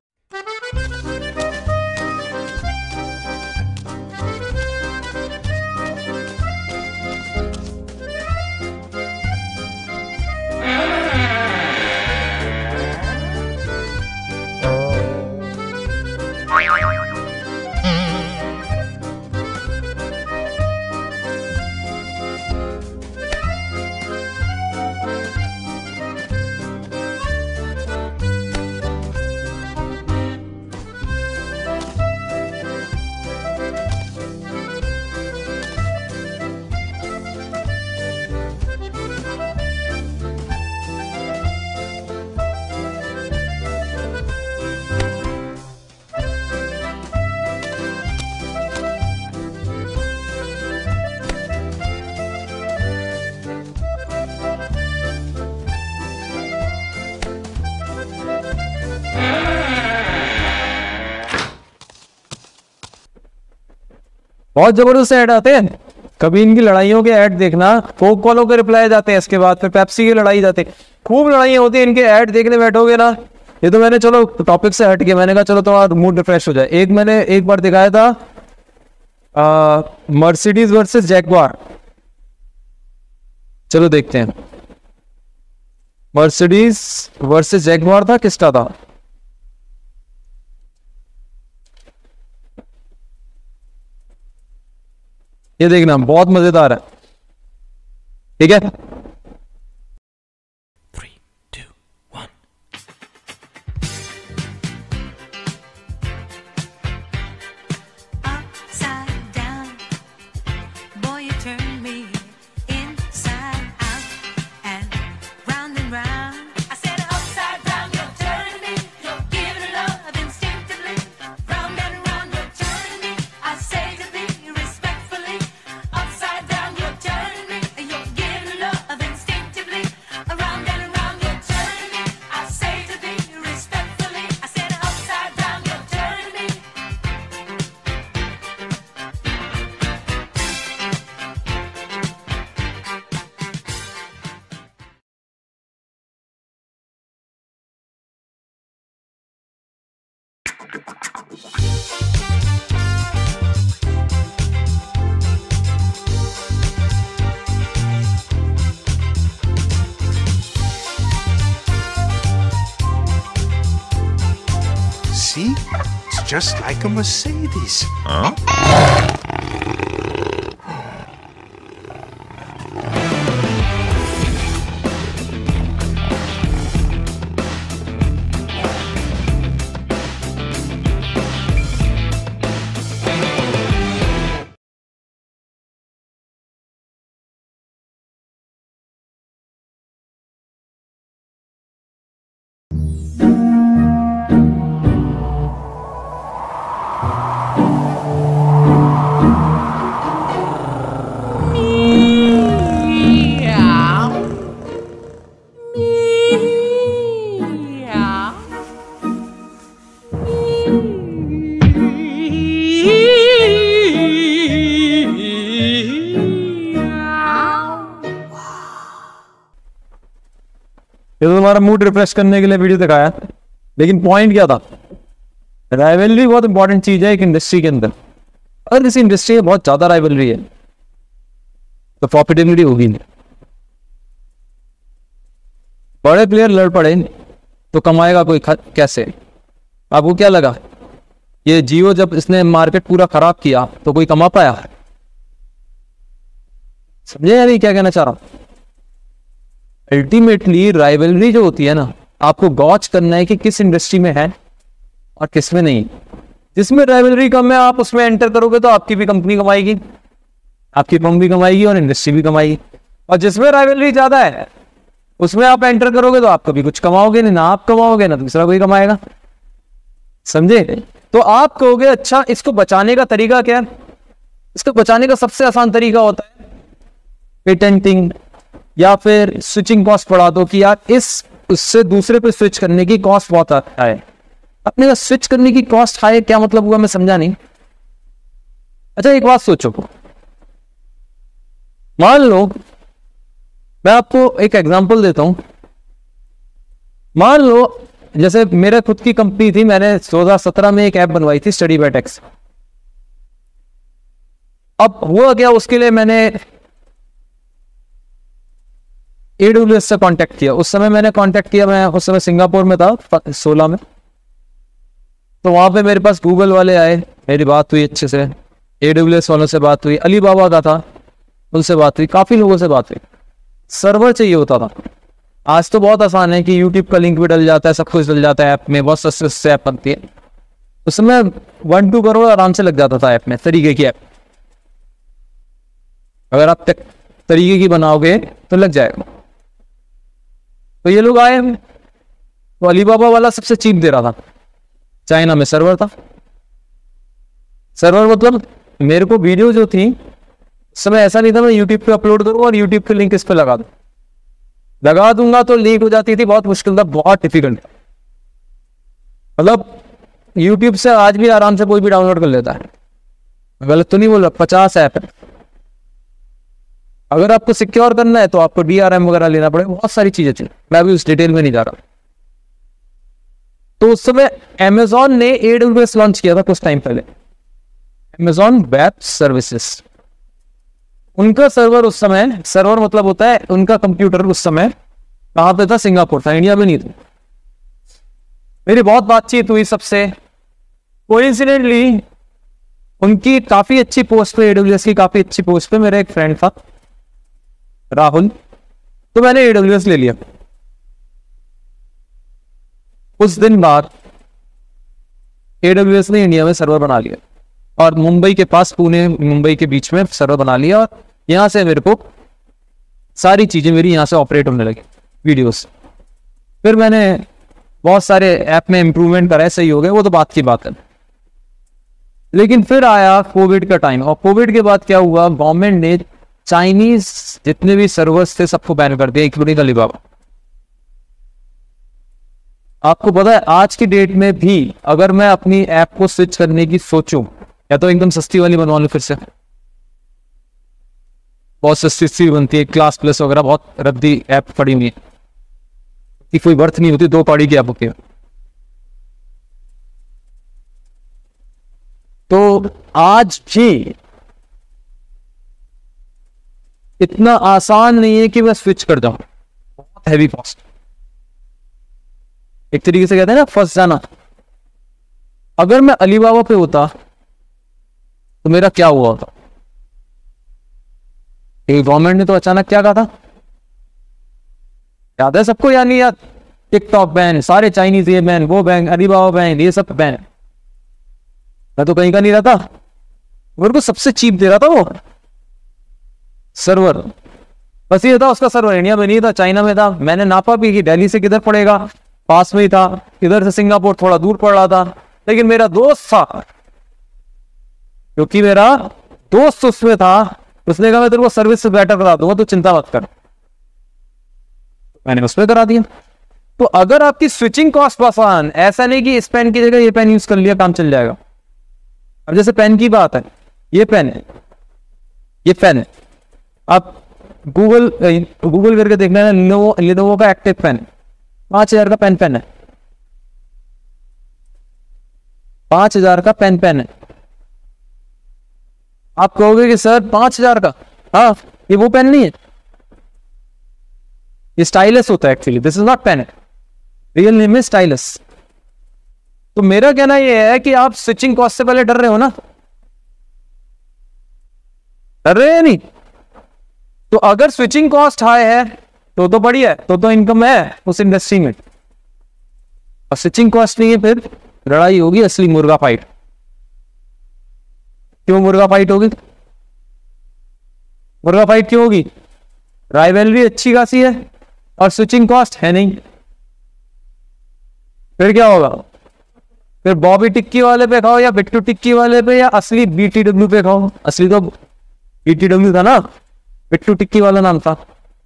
बहुत जबरदस्त ऐड आते हैं। कभी इनकी लड़ाइयों के ऐड देखना, कोक वालों के रिप्लाई जाते हैं, इसके बाद फिर पेप्सी की लड़ाई जाते हैं, खूब लड़ाइयां होती हैं। इनके ऐड देखने बैठोगे ना, ये तो मैंने, चलो टॉपिक से हट के मैंने कहा चलो तुम्हारा मूड रिफ्रेश हो जाए। मैंने एक बार दिखाया था मर्सिडीज वर्सेस जैगवार, चलो देखते हैं। मर्सिडीज वर्सेस जैगवार था, किसका था? ये देखना, बहुत मजेदार है, ठीक है। 3, 2, 1 Upside down, boy, you turn me inside out and round. I said upside down, you're turning me, you're giving love instinctively. Round and round, you're turning me. I say to thee respectfully, upside down, you're turning me, you're giving love instinctively. Around and around, you're turning me. I say to thee respectfully, I said upside down, you're turning me. See? It's just like a Mercedes. Huh? ये तो तुम्हारा mood refresh करने के लिए video दिखाया, लेकिन point क्या था? राइवलरी बहुत इंपॉर्टेंट चीज है एक इंडस्ट्री के अंदर। अगर किसी इंडस्ट्री में बहुत ज्यादा राइवलरी है तो प्रॉफिटेबिलिटी होगी नहीं। बड़े प्लेयर लड़ पड़े तो कमाएगा कोई कैसे? आपको क्या लगा ये जियो जब इसने मार्केट पूरा खराब किया तो कोई कमा पाया? समझे या नहीं क्या कहना चाह रहा हूं? अल्टीमेटली राइवलरी जो होती है ना, आपको गॉच करना है कि किस इंडस्ट्री में है और किस में नहीं। जिसमें राइवलरी कम है आप उसमें एंटर करोगे तो आपकी भी कंपनी कमाएगी, आपकी फर्म भी कमाएगी और इंडस्ट्री भी कमाएगी। और जिसमें राइवलरी ज्यादा है उसमें आप एंटर करोगे तो आप कभी कुछ कमाओगे नहीं, ना आप कमाओगे ना दूसरा कोई कमाएगा। समझे? तो आप कहोगे अच्छा इसको बचाने का तरीका क्या है? इसको बचाने का सबसे आसान तरीका होता है पेटेंटिंग या फिर स्विचिंग कॉस्ट बढ़ा दो कि यार इस उससे दूसरे पे स्विच करने की कॉस्ट बहुत हाई है। अपने का स्विच करने की कॉस्ट हाई क्या मतलब हुआ, मैं समझा नहीं। अच्छा एक बात सोचो, मान लो मैं आपको एक एग्जांपल देता हूं। मान लो जैसे मेरे खुद की कंपनी थी, मैंने 2017 में एक ऐप बनवाई थी स्टडी बाय टेक्स। अब हुआ क्या, उसके लिए मैंने AWS से कांटेक्ट किया। उस समय मैंने कांटेक्ट किया, मैं उस समय सिंगापुर में था 16 में। तो वहां पे मेरे पास गूगल वाले आए, मेरी बात हुई अच्छे से, AWS वालों से बात हुई, अलीबाबा का था उनसे बात हुई, काफी लोगों से बात हुई। सर्वर चाहिए होता था। आज तो बहुत आसान है कि यूट्यूब का लिंक भी डल जाता है, सब कुछ डल जाता है ऐप में, बहुत सस्ते सस्ते ऐप बनती है। उस समय 1-2 करोड़ आराम से लग जाता था ऐप में, तरीके की ऐप। अगर आप तरीके की बनाओगे तो लग जाएगा। तो ये लोग आए, तो अलीबाबा वाला सबसे चीप दे रहा था। चाइना में सर्वर था। सर्वर मतलब मेरे को वीडियो जो थी उस समय ऐसा नहीं था मैं यूट्यूब पे अपलोड करूं और यूट्यूब की लिंक इस पे लगा दूंगा तो लीक हो जाती थी, बहुत मुश्किल था, बहुत डिफिकल्ट। मतलब यूट्यूब से आज भी आराम से कोई भी डाउनलोड कर लेता है, गलत तो नहीं बोल रहा। 50 ऐप है। अगर आपको सिक्योर करना है तो आपको DRM वगैरह लेना पड़ेगा, बहुत सारी चीजें थी, मैं अभी उस डिटेल में नहीं जा रहा। तो उस समय Amazon ने AWS लॉन्च किया था कुछ टाइम पहले, Amazon वेब सर्विसेज। उनका सर्वर उस समय, सर्वर मतलब होता है उनका कंप्यूटर, उस समय कहां पे था? सिंगापुर था, इंडिया में नहीं था। मेरी बहुत बातचीत हुई सबसे। कोइंसिडेंटली उनकी काफी अच्छी पोस्ट पे, AWS की काफी अच्छी पोस्ट पे मेरा एक फ्रेंड था राहुल, तो मैंने AWS ले लिया। कुछ दिन बाद AWS ने इंडिया में सर्वर बना लिया और मुंबई के पास, पुणे मुंबई के बीच में सर्वर बना लिया, और यहां से मेरे को सारी चीजें मेरी यहां से ऑपरेट होने लगी, वीडियोस। फिर मैंने बहुत सारे ऐप में इंप्रूवमेंट कराए, सही हो गए, वो तो बात की बात है। लेकिन फिर आया कोविड का टाइम, और कोविड के बाद क्या हुआ, गवर्नमेंट ने चाइनीज जितने भी सर्वर्स थे सबको बैन कर दिया, इंक्लूडिंग अलीबाबा। आपको पता है आज की डेट में भी अगर मैं अपनी ऐप को स्विच करने की सोचूं, या तो एकदम सस्ती वाली बनवा लूं, फिर से बहुत सस्ती बनती है, क्लास प्लस वगैरह, बहुत रद्दी ऐप पड़ी हुई है कि कोई वर्थ नहीं होती, 2 कौड़ी की ऐप होती है। तो आज भी इतना आसान नहीं है कि मैं स्विच कर जाऊं, बहुत हैवी कॉस्ट। एक तरीके से कहते हैं ना फंस जाना। अगर मैं अलीबाबा पे होता तो मेरा क्या हुआ होता? गवर्नमेंट ने तो अचानक क्या कहा था, याद है सबको या नहीं याद? टिकटॉक बैन, सारे चाइनीज ये बैन, वो बैन, अलीबाबा बैन, ये सब बैन। मैं तो कहीं का नहीं रहता, मेरे को सबसे चीप दे रहा था वो सर्वर। बस ये था, उसका सर्वर इंडिया में नहीं था, चाइना में था। मैंने नापा भी कि दिल्ली से किधर पड़ेगा, पास में ही था, इधर से सिंगापुर थोड़ा दूर पड़ रहा था। लेकिन मेरा दोस्त था, क्योंकि मेरा दोस्त उसमें था, उसने कहा मैं तेरे को सर्विस से बेटर करा दूंगा, तो चिंता मत कर। मैंने उसमें करा दिया। तो अगर आपकी स्विचिंग कॉस्ट आसान, ऐसा नहीं कि इस पेन की जगह ये पेन यूज कर लिया काम चल जाएगा। अब जैसे पेन की बात है, ये पेन है, ये पेन है, आप गूगल करके देखना है, लिनोवो का एक्टिव पेन 5000 का पेन है, 5000 का पेन है। आप कहोगे कि सर 5000 का, हाँ ये वो पेन नहीं है, ये स्टाइलस होता है actually, this is not pen, real name है स्टाइलस। तो मेरा कहना यह है कि आप स्विचिंग कॉस्ट से पहले डर रहे हो ना, डर रहे हैं नहीं? तो अगर स्विचिंग कॉस्ट हाई है तो बढ़िया है, तो इनकम है उस इंडस्ट्री में, और स्विचिंग कॉस्ट नहीं है फिर लड़ाई होगी, असली मुर्गा फाइट। क्यों मुर्गा फाइट होगी? मुर्गा फाइट क्यों होगी? राइवलरी अच्छी खासी है और स्विचिंग कॉस्ट है नहीं, फिर क्या होगा? फिर बॉबी टिक्की वाले पे खाओ या बिट्टू टिक्की वाले पे या असली बीटीडब्ल्यू पे खाओ। असली तो बीटीडब्ल्यू था ना, बिट्टू टिक्की वाला नाम था,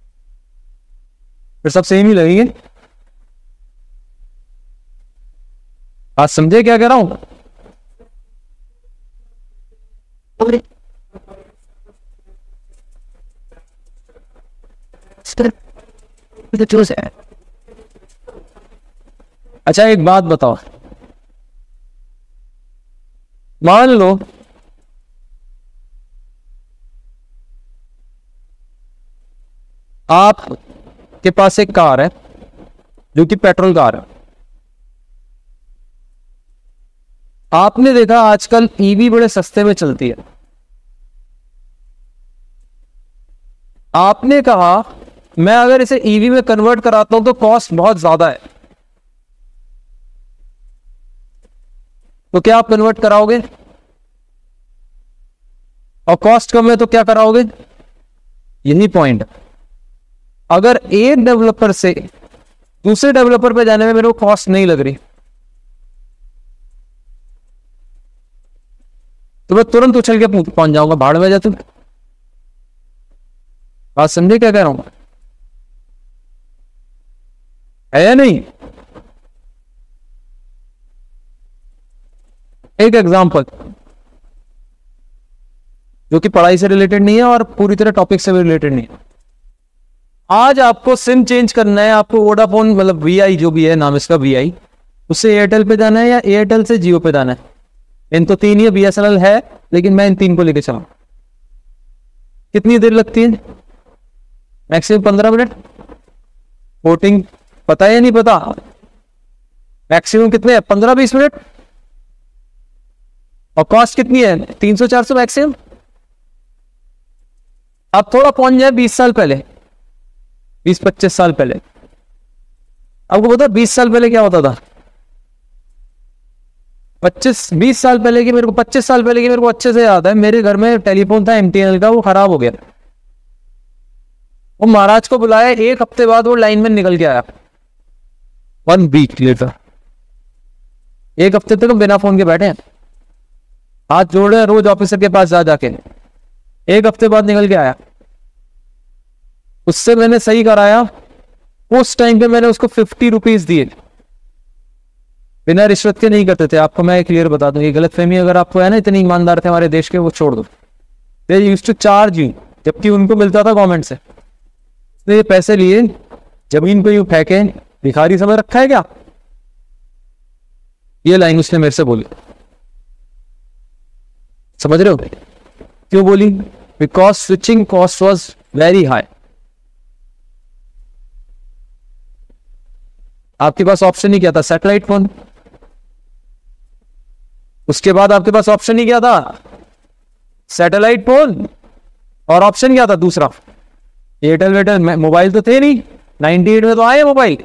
फिर सब सेम ही लगेंगे। आज समझे क्या कह रहा हूं? अच्छा एक बात बताओ, मान लो आप के पास एक कार है जो कि पेट्रोल कार है। आपने देखा आजकल ईवी बड़े सस्ते में चलती है, आपने कहा मैं अगर इसे ईवी में कन्वर्ट कराता हूं तो कॉस्ट बहुत ज्यादा है, तो क्या आप कन्वर्ट कराओगे? और कॉस्ट कम है तो क्या कराओगे? यही पॉइंट है। अगर एक डेवलपर से दूसरे डेवलपर पे जाने में मेरे को कॉस्ट नहीं लग रही तो मैं तुरंत उछल के पहुंच जाऊंगा, भाड़ में जा तुम। बात समझे क्या कह रहा हूं? है या नहीं? एक एग्जांपल जो कि पढ़ाई से रिलेटेड नहीं है और पूरी तरह टॉपिक से भी रिलेटेड नहीं है। आज आपको सिम चेंज करना है, आपको वोडाफोन मतलब वीआई जो भी है नाम इसका वीआई, उससे एयरटेल पे जाना है या एयरटेल से जियो पे जाना है। इन तो तीन ही, बीएसएनएल है लेकिन मैं इन तीन को लेके चला। कितनी देर लगती है? Maximum 15 minute. पोर्टिंग पता है या नहीं पता? मैक्सिमम कितने? 15-20 मिनट। और कॉस्ट कितनी है? 300-400 मैक्सिमम। आप थोड़ा पहुंच जाए 20 साल पहले, 20-25 साल पहले। आपको पता 20 साल पहले क्या होता था? 20 साल पहले की मेरे को 25 साल पहले की मेरे को अच्छे से याद है। मेरे घर में टेलीफोन था एमटीएनएल का, वो खराब हो गया। वो महाराज को बुलाया, एक हफ्ते बाद वो लाइन में निकल के आया। 1 वीक लेटर। एक हफ्ते तक तो बिना फोन के बैठे हैं, हाथ जोड़ रहे हैं रोज ऑफिसर के पास जा जाके। एक हफ्ते बाद निकल के आया। उससे मैंने सही कराया, उस टाइम पे मैंने उसको 50 रुपीज दिए, बिना रिश्वत के नहीं करते थे। आपको मैं क्लियर बता दूं, ये गलतफहमी अगर आपको है ना, इतने ईमानदार थे हमारे देश के, वो छोड़ दो। They used to charge you, जबकि उनको मिलता था गवर्नमेंट से। ये पैसे लिए जमीन पे यूं फेंके, भिखारी समझ रखा है क्या? ये लाइन उसने मेरे से बोली, समझ रहे हो? क्यों बोली? Because switching cost was very high. आपके पास ऑप्शन ही क्या था? Satellite phone. उसके बाद आपके पास ऑप्शन ही क्या था? Satellite phone. और ऑप्शन क्या था दूसरा? Airtel Vettel. मोबाइल तो थे नहीं, 98 में तो आए मोबाइल।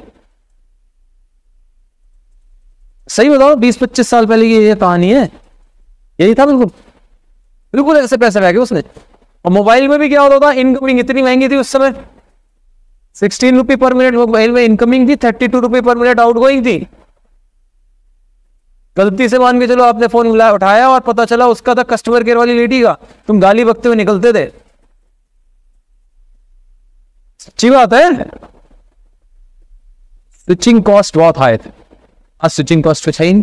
सही बताओ, 20-25 साल पहले की ये कहानी है। यही था बिल्कुल, बिल्कुल ऐसे पैसे लगे उसने। और मोबाइल में भी क्या होता था? इनकमिंग इतनी महंगी थी उस समय, 16 रुपये पर मिनट मोबाइल में इनकमिंग थी, 32 रुपये पर मिनट आउटगोइंग थी। गलती से मान के चलो आपने फोन उठाया और पता चला उसका था कस्टमर केयर वाली लेडी का, तुम गाली बकते हुए निकलते थे। अच्छी बात है। स्विचिंग कॉस्ट बहुत हाई थे, आज स्विचिंग कॉस्ट कुछ है ही नहीं।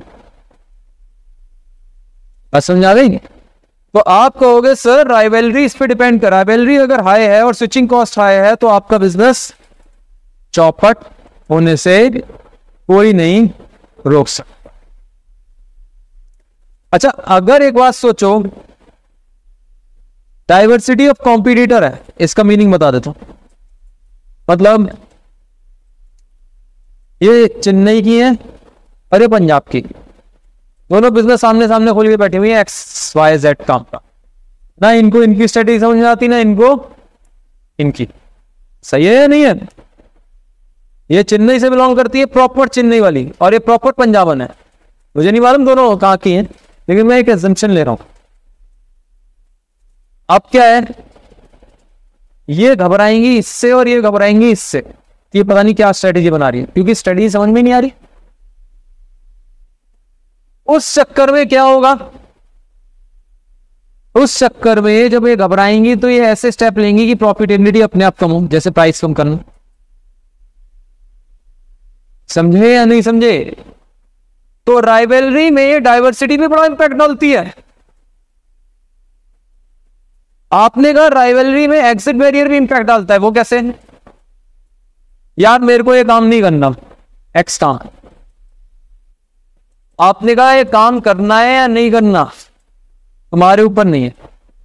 बात समझ आ गई? तो आप कहोगे सर राइवलरी इस पे डिपेंड कर, राइवलरी अगर हाई है और स्विचिंग कॉस्ट हाई है तो आपका बिजनेस चौपट होने से कोई नहीं रोक सकता। अच्छा, अगर एक बात सोचो, डाइवर्सिटी ऑफ कॉम्पिटिटर है, इसका मीनिंग बता देता हूं। मतलब ये चेन्नई की है और ये पंजाब की, दोनों बिजनेस सामने सामने खोल के बैठी हुई है XYZ काम का। ना इनको इनकी स्ट्रेटेजी समझ में आती, ना इनको इनकी। सही है या नहीं है? ये चेन्नई से बिलोंग करती है, प्रॉपर चेन्नई वाली, और ये प्रॉपर पंजाबन है। मुझे नहीं मालूम दोनों कहाँ की हैं, लेकिन मैं एक एजम्पशन ले रहा हूं। अब क्या है, ये घबराएंगी इससे और ये घबराएंगी इससे, ये पता नहीं क्या स्ट्रेटेजी बना रही है, क्योंकि स्ट्रेटेजी समझ में नहीं आ रही। उस चक्कर में क्या होगा, उस चक्कर में जब ये घबराएंगी तो ये ऐसे स्टेप लेंगी कि प्रॉफिटेबिलिटी अपने आप कम हो, जैसे प्राइस कम करना। समझे या नहीं समझे? तो राइवलरी में डाइवर्सिटी भी बड़ा इंपैक्ट डालती है। आपने कहा राइवलरी में एग्जिट बैरियर भी इंपैक्ट डालता है, वो कैसे? यार मेरे को ये काम नहीं करना, एक्स काम। आपने कहा ये काम करना है या नहीं करना, तुम्हारे ऊपर नहीं है।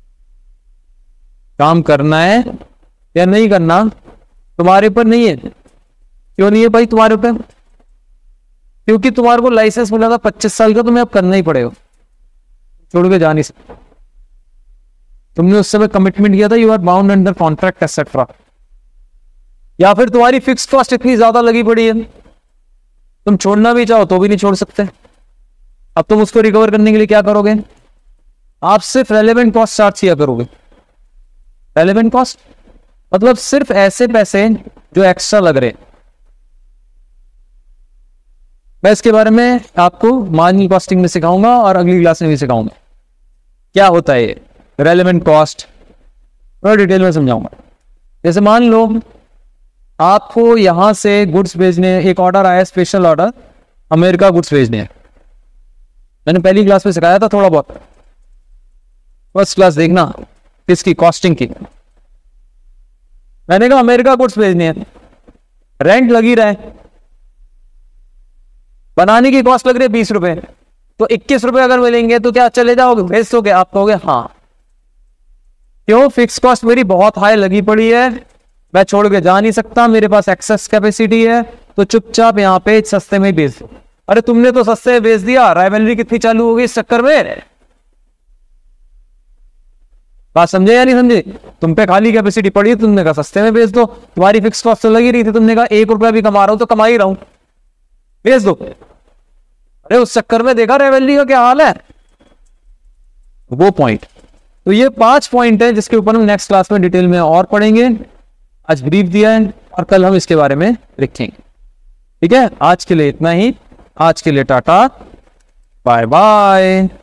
काम करना है या नहीं करना तुम्हारे ऊपर नहीं है। क्यों नहीं है भाई तुम्हारे ऊपर? क्योंकि तुम्हारे को लाइसेंस मिला था 25 साल का, तुम्हें अब करना ही पड़ेगा, छोड़ के जा नहीं सकते। तुमने उस समय कमिटमेंट किया था, you are bound under contract etcetera. या फिर तुम्हारी फिक्स कॉस्ट इतनी ज्यादा लगी पड़ी है, तुम छोड़ना भी चाहो तो भी नहीं छोड़ सकते। अब तुम उसको रिकवर करने के लिए क्या करोगे? आप सिर्फ रेलेवेंट कॉस्ट चार्ज किया करोगे। रेलेवेंट कॉस्ट मतलब सिर्फ ऐसे पैसे जो एक्स्ट्रा लग रहे। मैं इसके बारे में आपको मार्जिनल कॉस्टिंग में सिखाऊंगा और अगली क्लास में भी सिखाऊंगा क्या होता है ये रेलेवेंट कॉस्ट, थोड़ा डिटेल में समझाऊंगा। जैसे मान लो आपको यहां से गुड्स भेजने, एक ऑर्डर आया, स्पेशल ऑर्डर, अमेरिका गुड्स भेजने हैं। मैंने पहली क्लास में सिखाया था थोड़ा बहुत, फर्स्ट क्लास देखना किसकी, कॉस्टिंग की। मैंने कहा अमेरिका गुड्स भेजने हैं, रेंट लग ही रहा है, बनाने की कॉस्ट लग रही है 20 रुपए, तो 21 रुपए अगर मिलेंगे तो क्या चले जाओगे, भेज दोगे? आप कहोगे हाँ। क्यों? फिक्स कॉस्ट मेरी बहुत हाई लगी पड़ी है, मैं छोड़ के जा नहीं सकता, मेरे पास एक्सेस कैपेसिटी है, तो चुपचाप यहाँ पे सस्ते में बेच दो। अरे तुमने तो सस्ते में बेच दिया, राइवलरी कितनी चालू होगी इस चक्कर में। बात समझे या नहीं समझे? तुम पे खाली कैपेसिटी पड़ी, तुमने कहा सस्ते में बेच दो, तुम्हारी फिक्स कॉस्ट तो लगी रही थी, तुमने कहा 1 रुपया भी कमा रहा हूं तो कमा ही रहा हूं, बेच दो। अरे उस चक्कर में देखा राइवलरी का क्या हाल है, वो पॉइंट। तो ये 5 पॉइंट है जिसके ऊपर हम नेक्स्ट क्लास में डिटेल में और पढ़ेंगे। आज ब्रीफ दिया है और कल हम इसके बारे में लिखेंगे। ठीक है, आज के लिए इतना ही। आज के लिए टाटा, बाय बाय।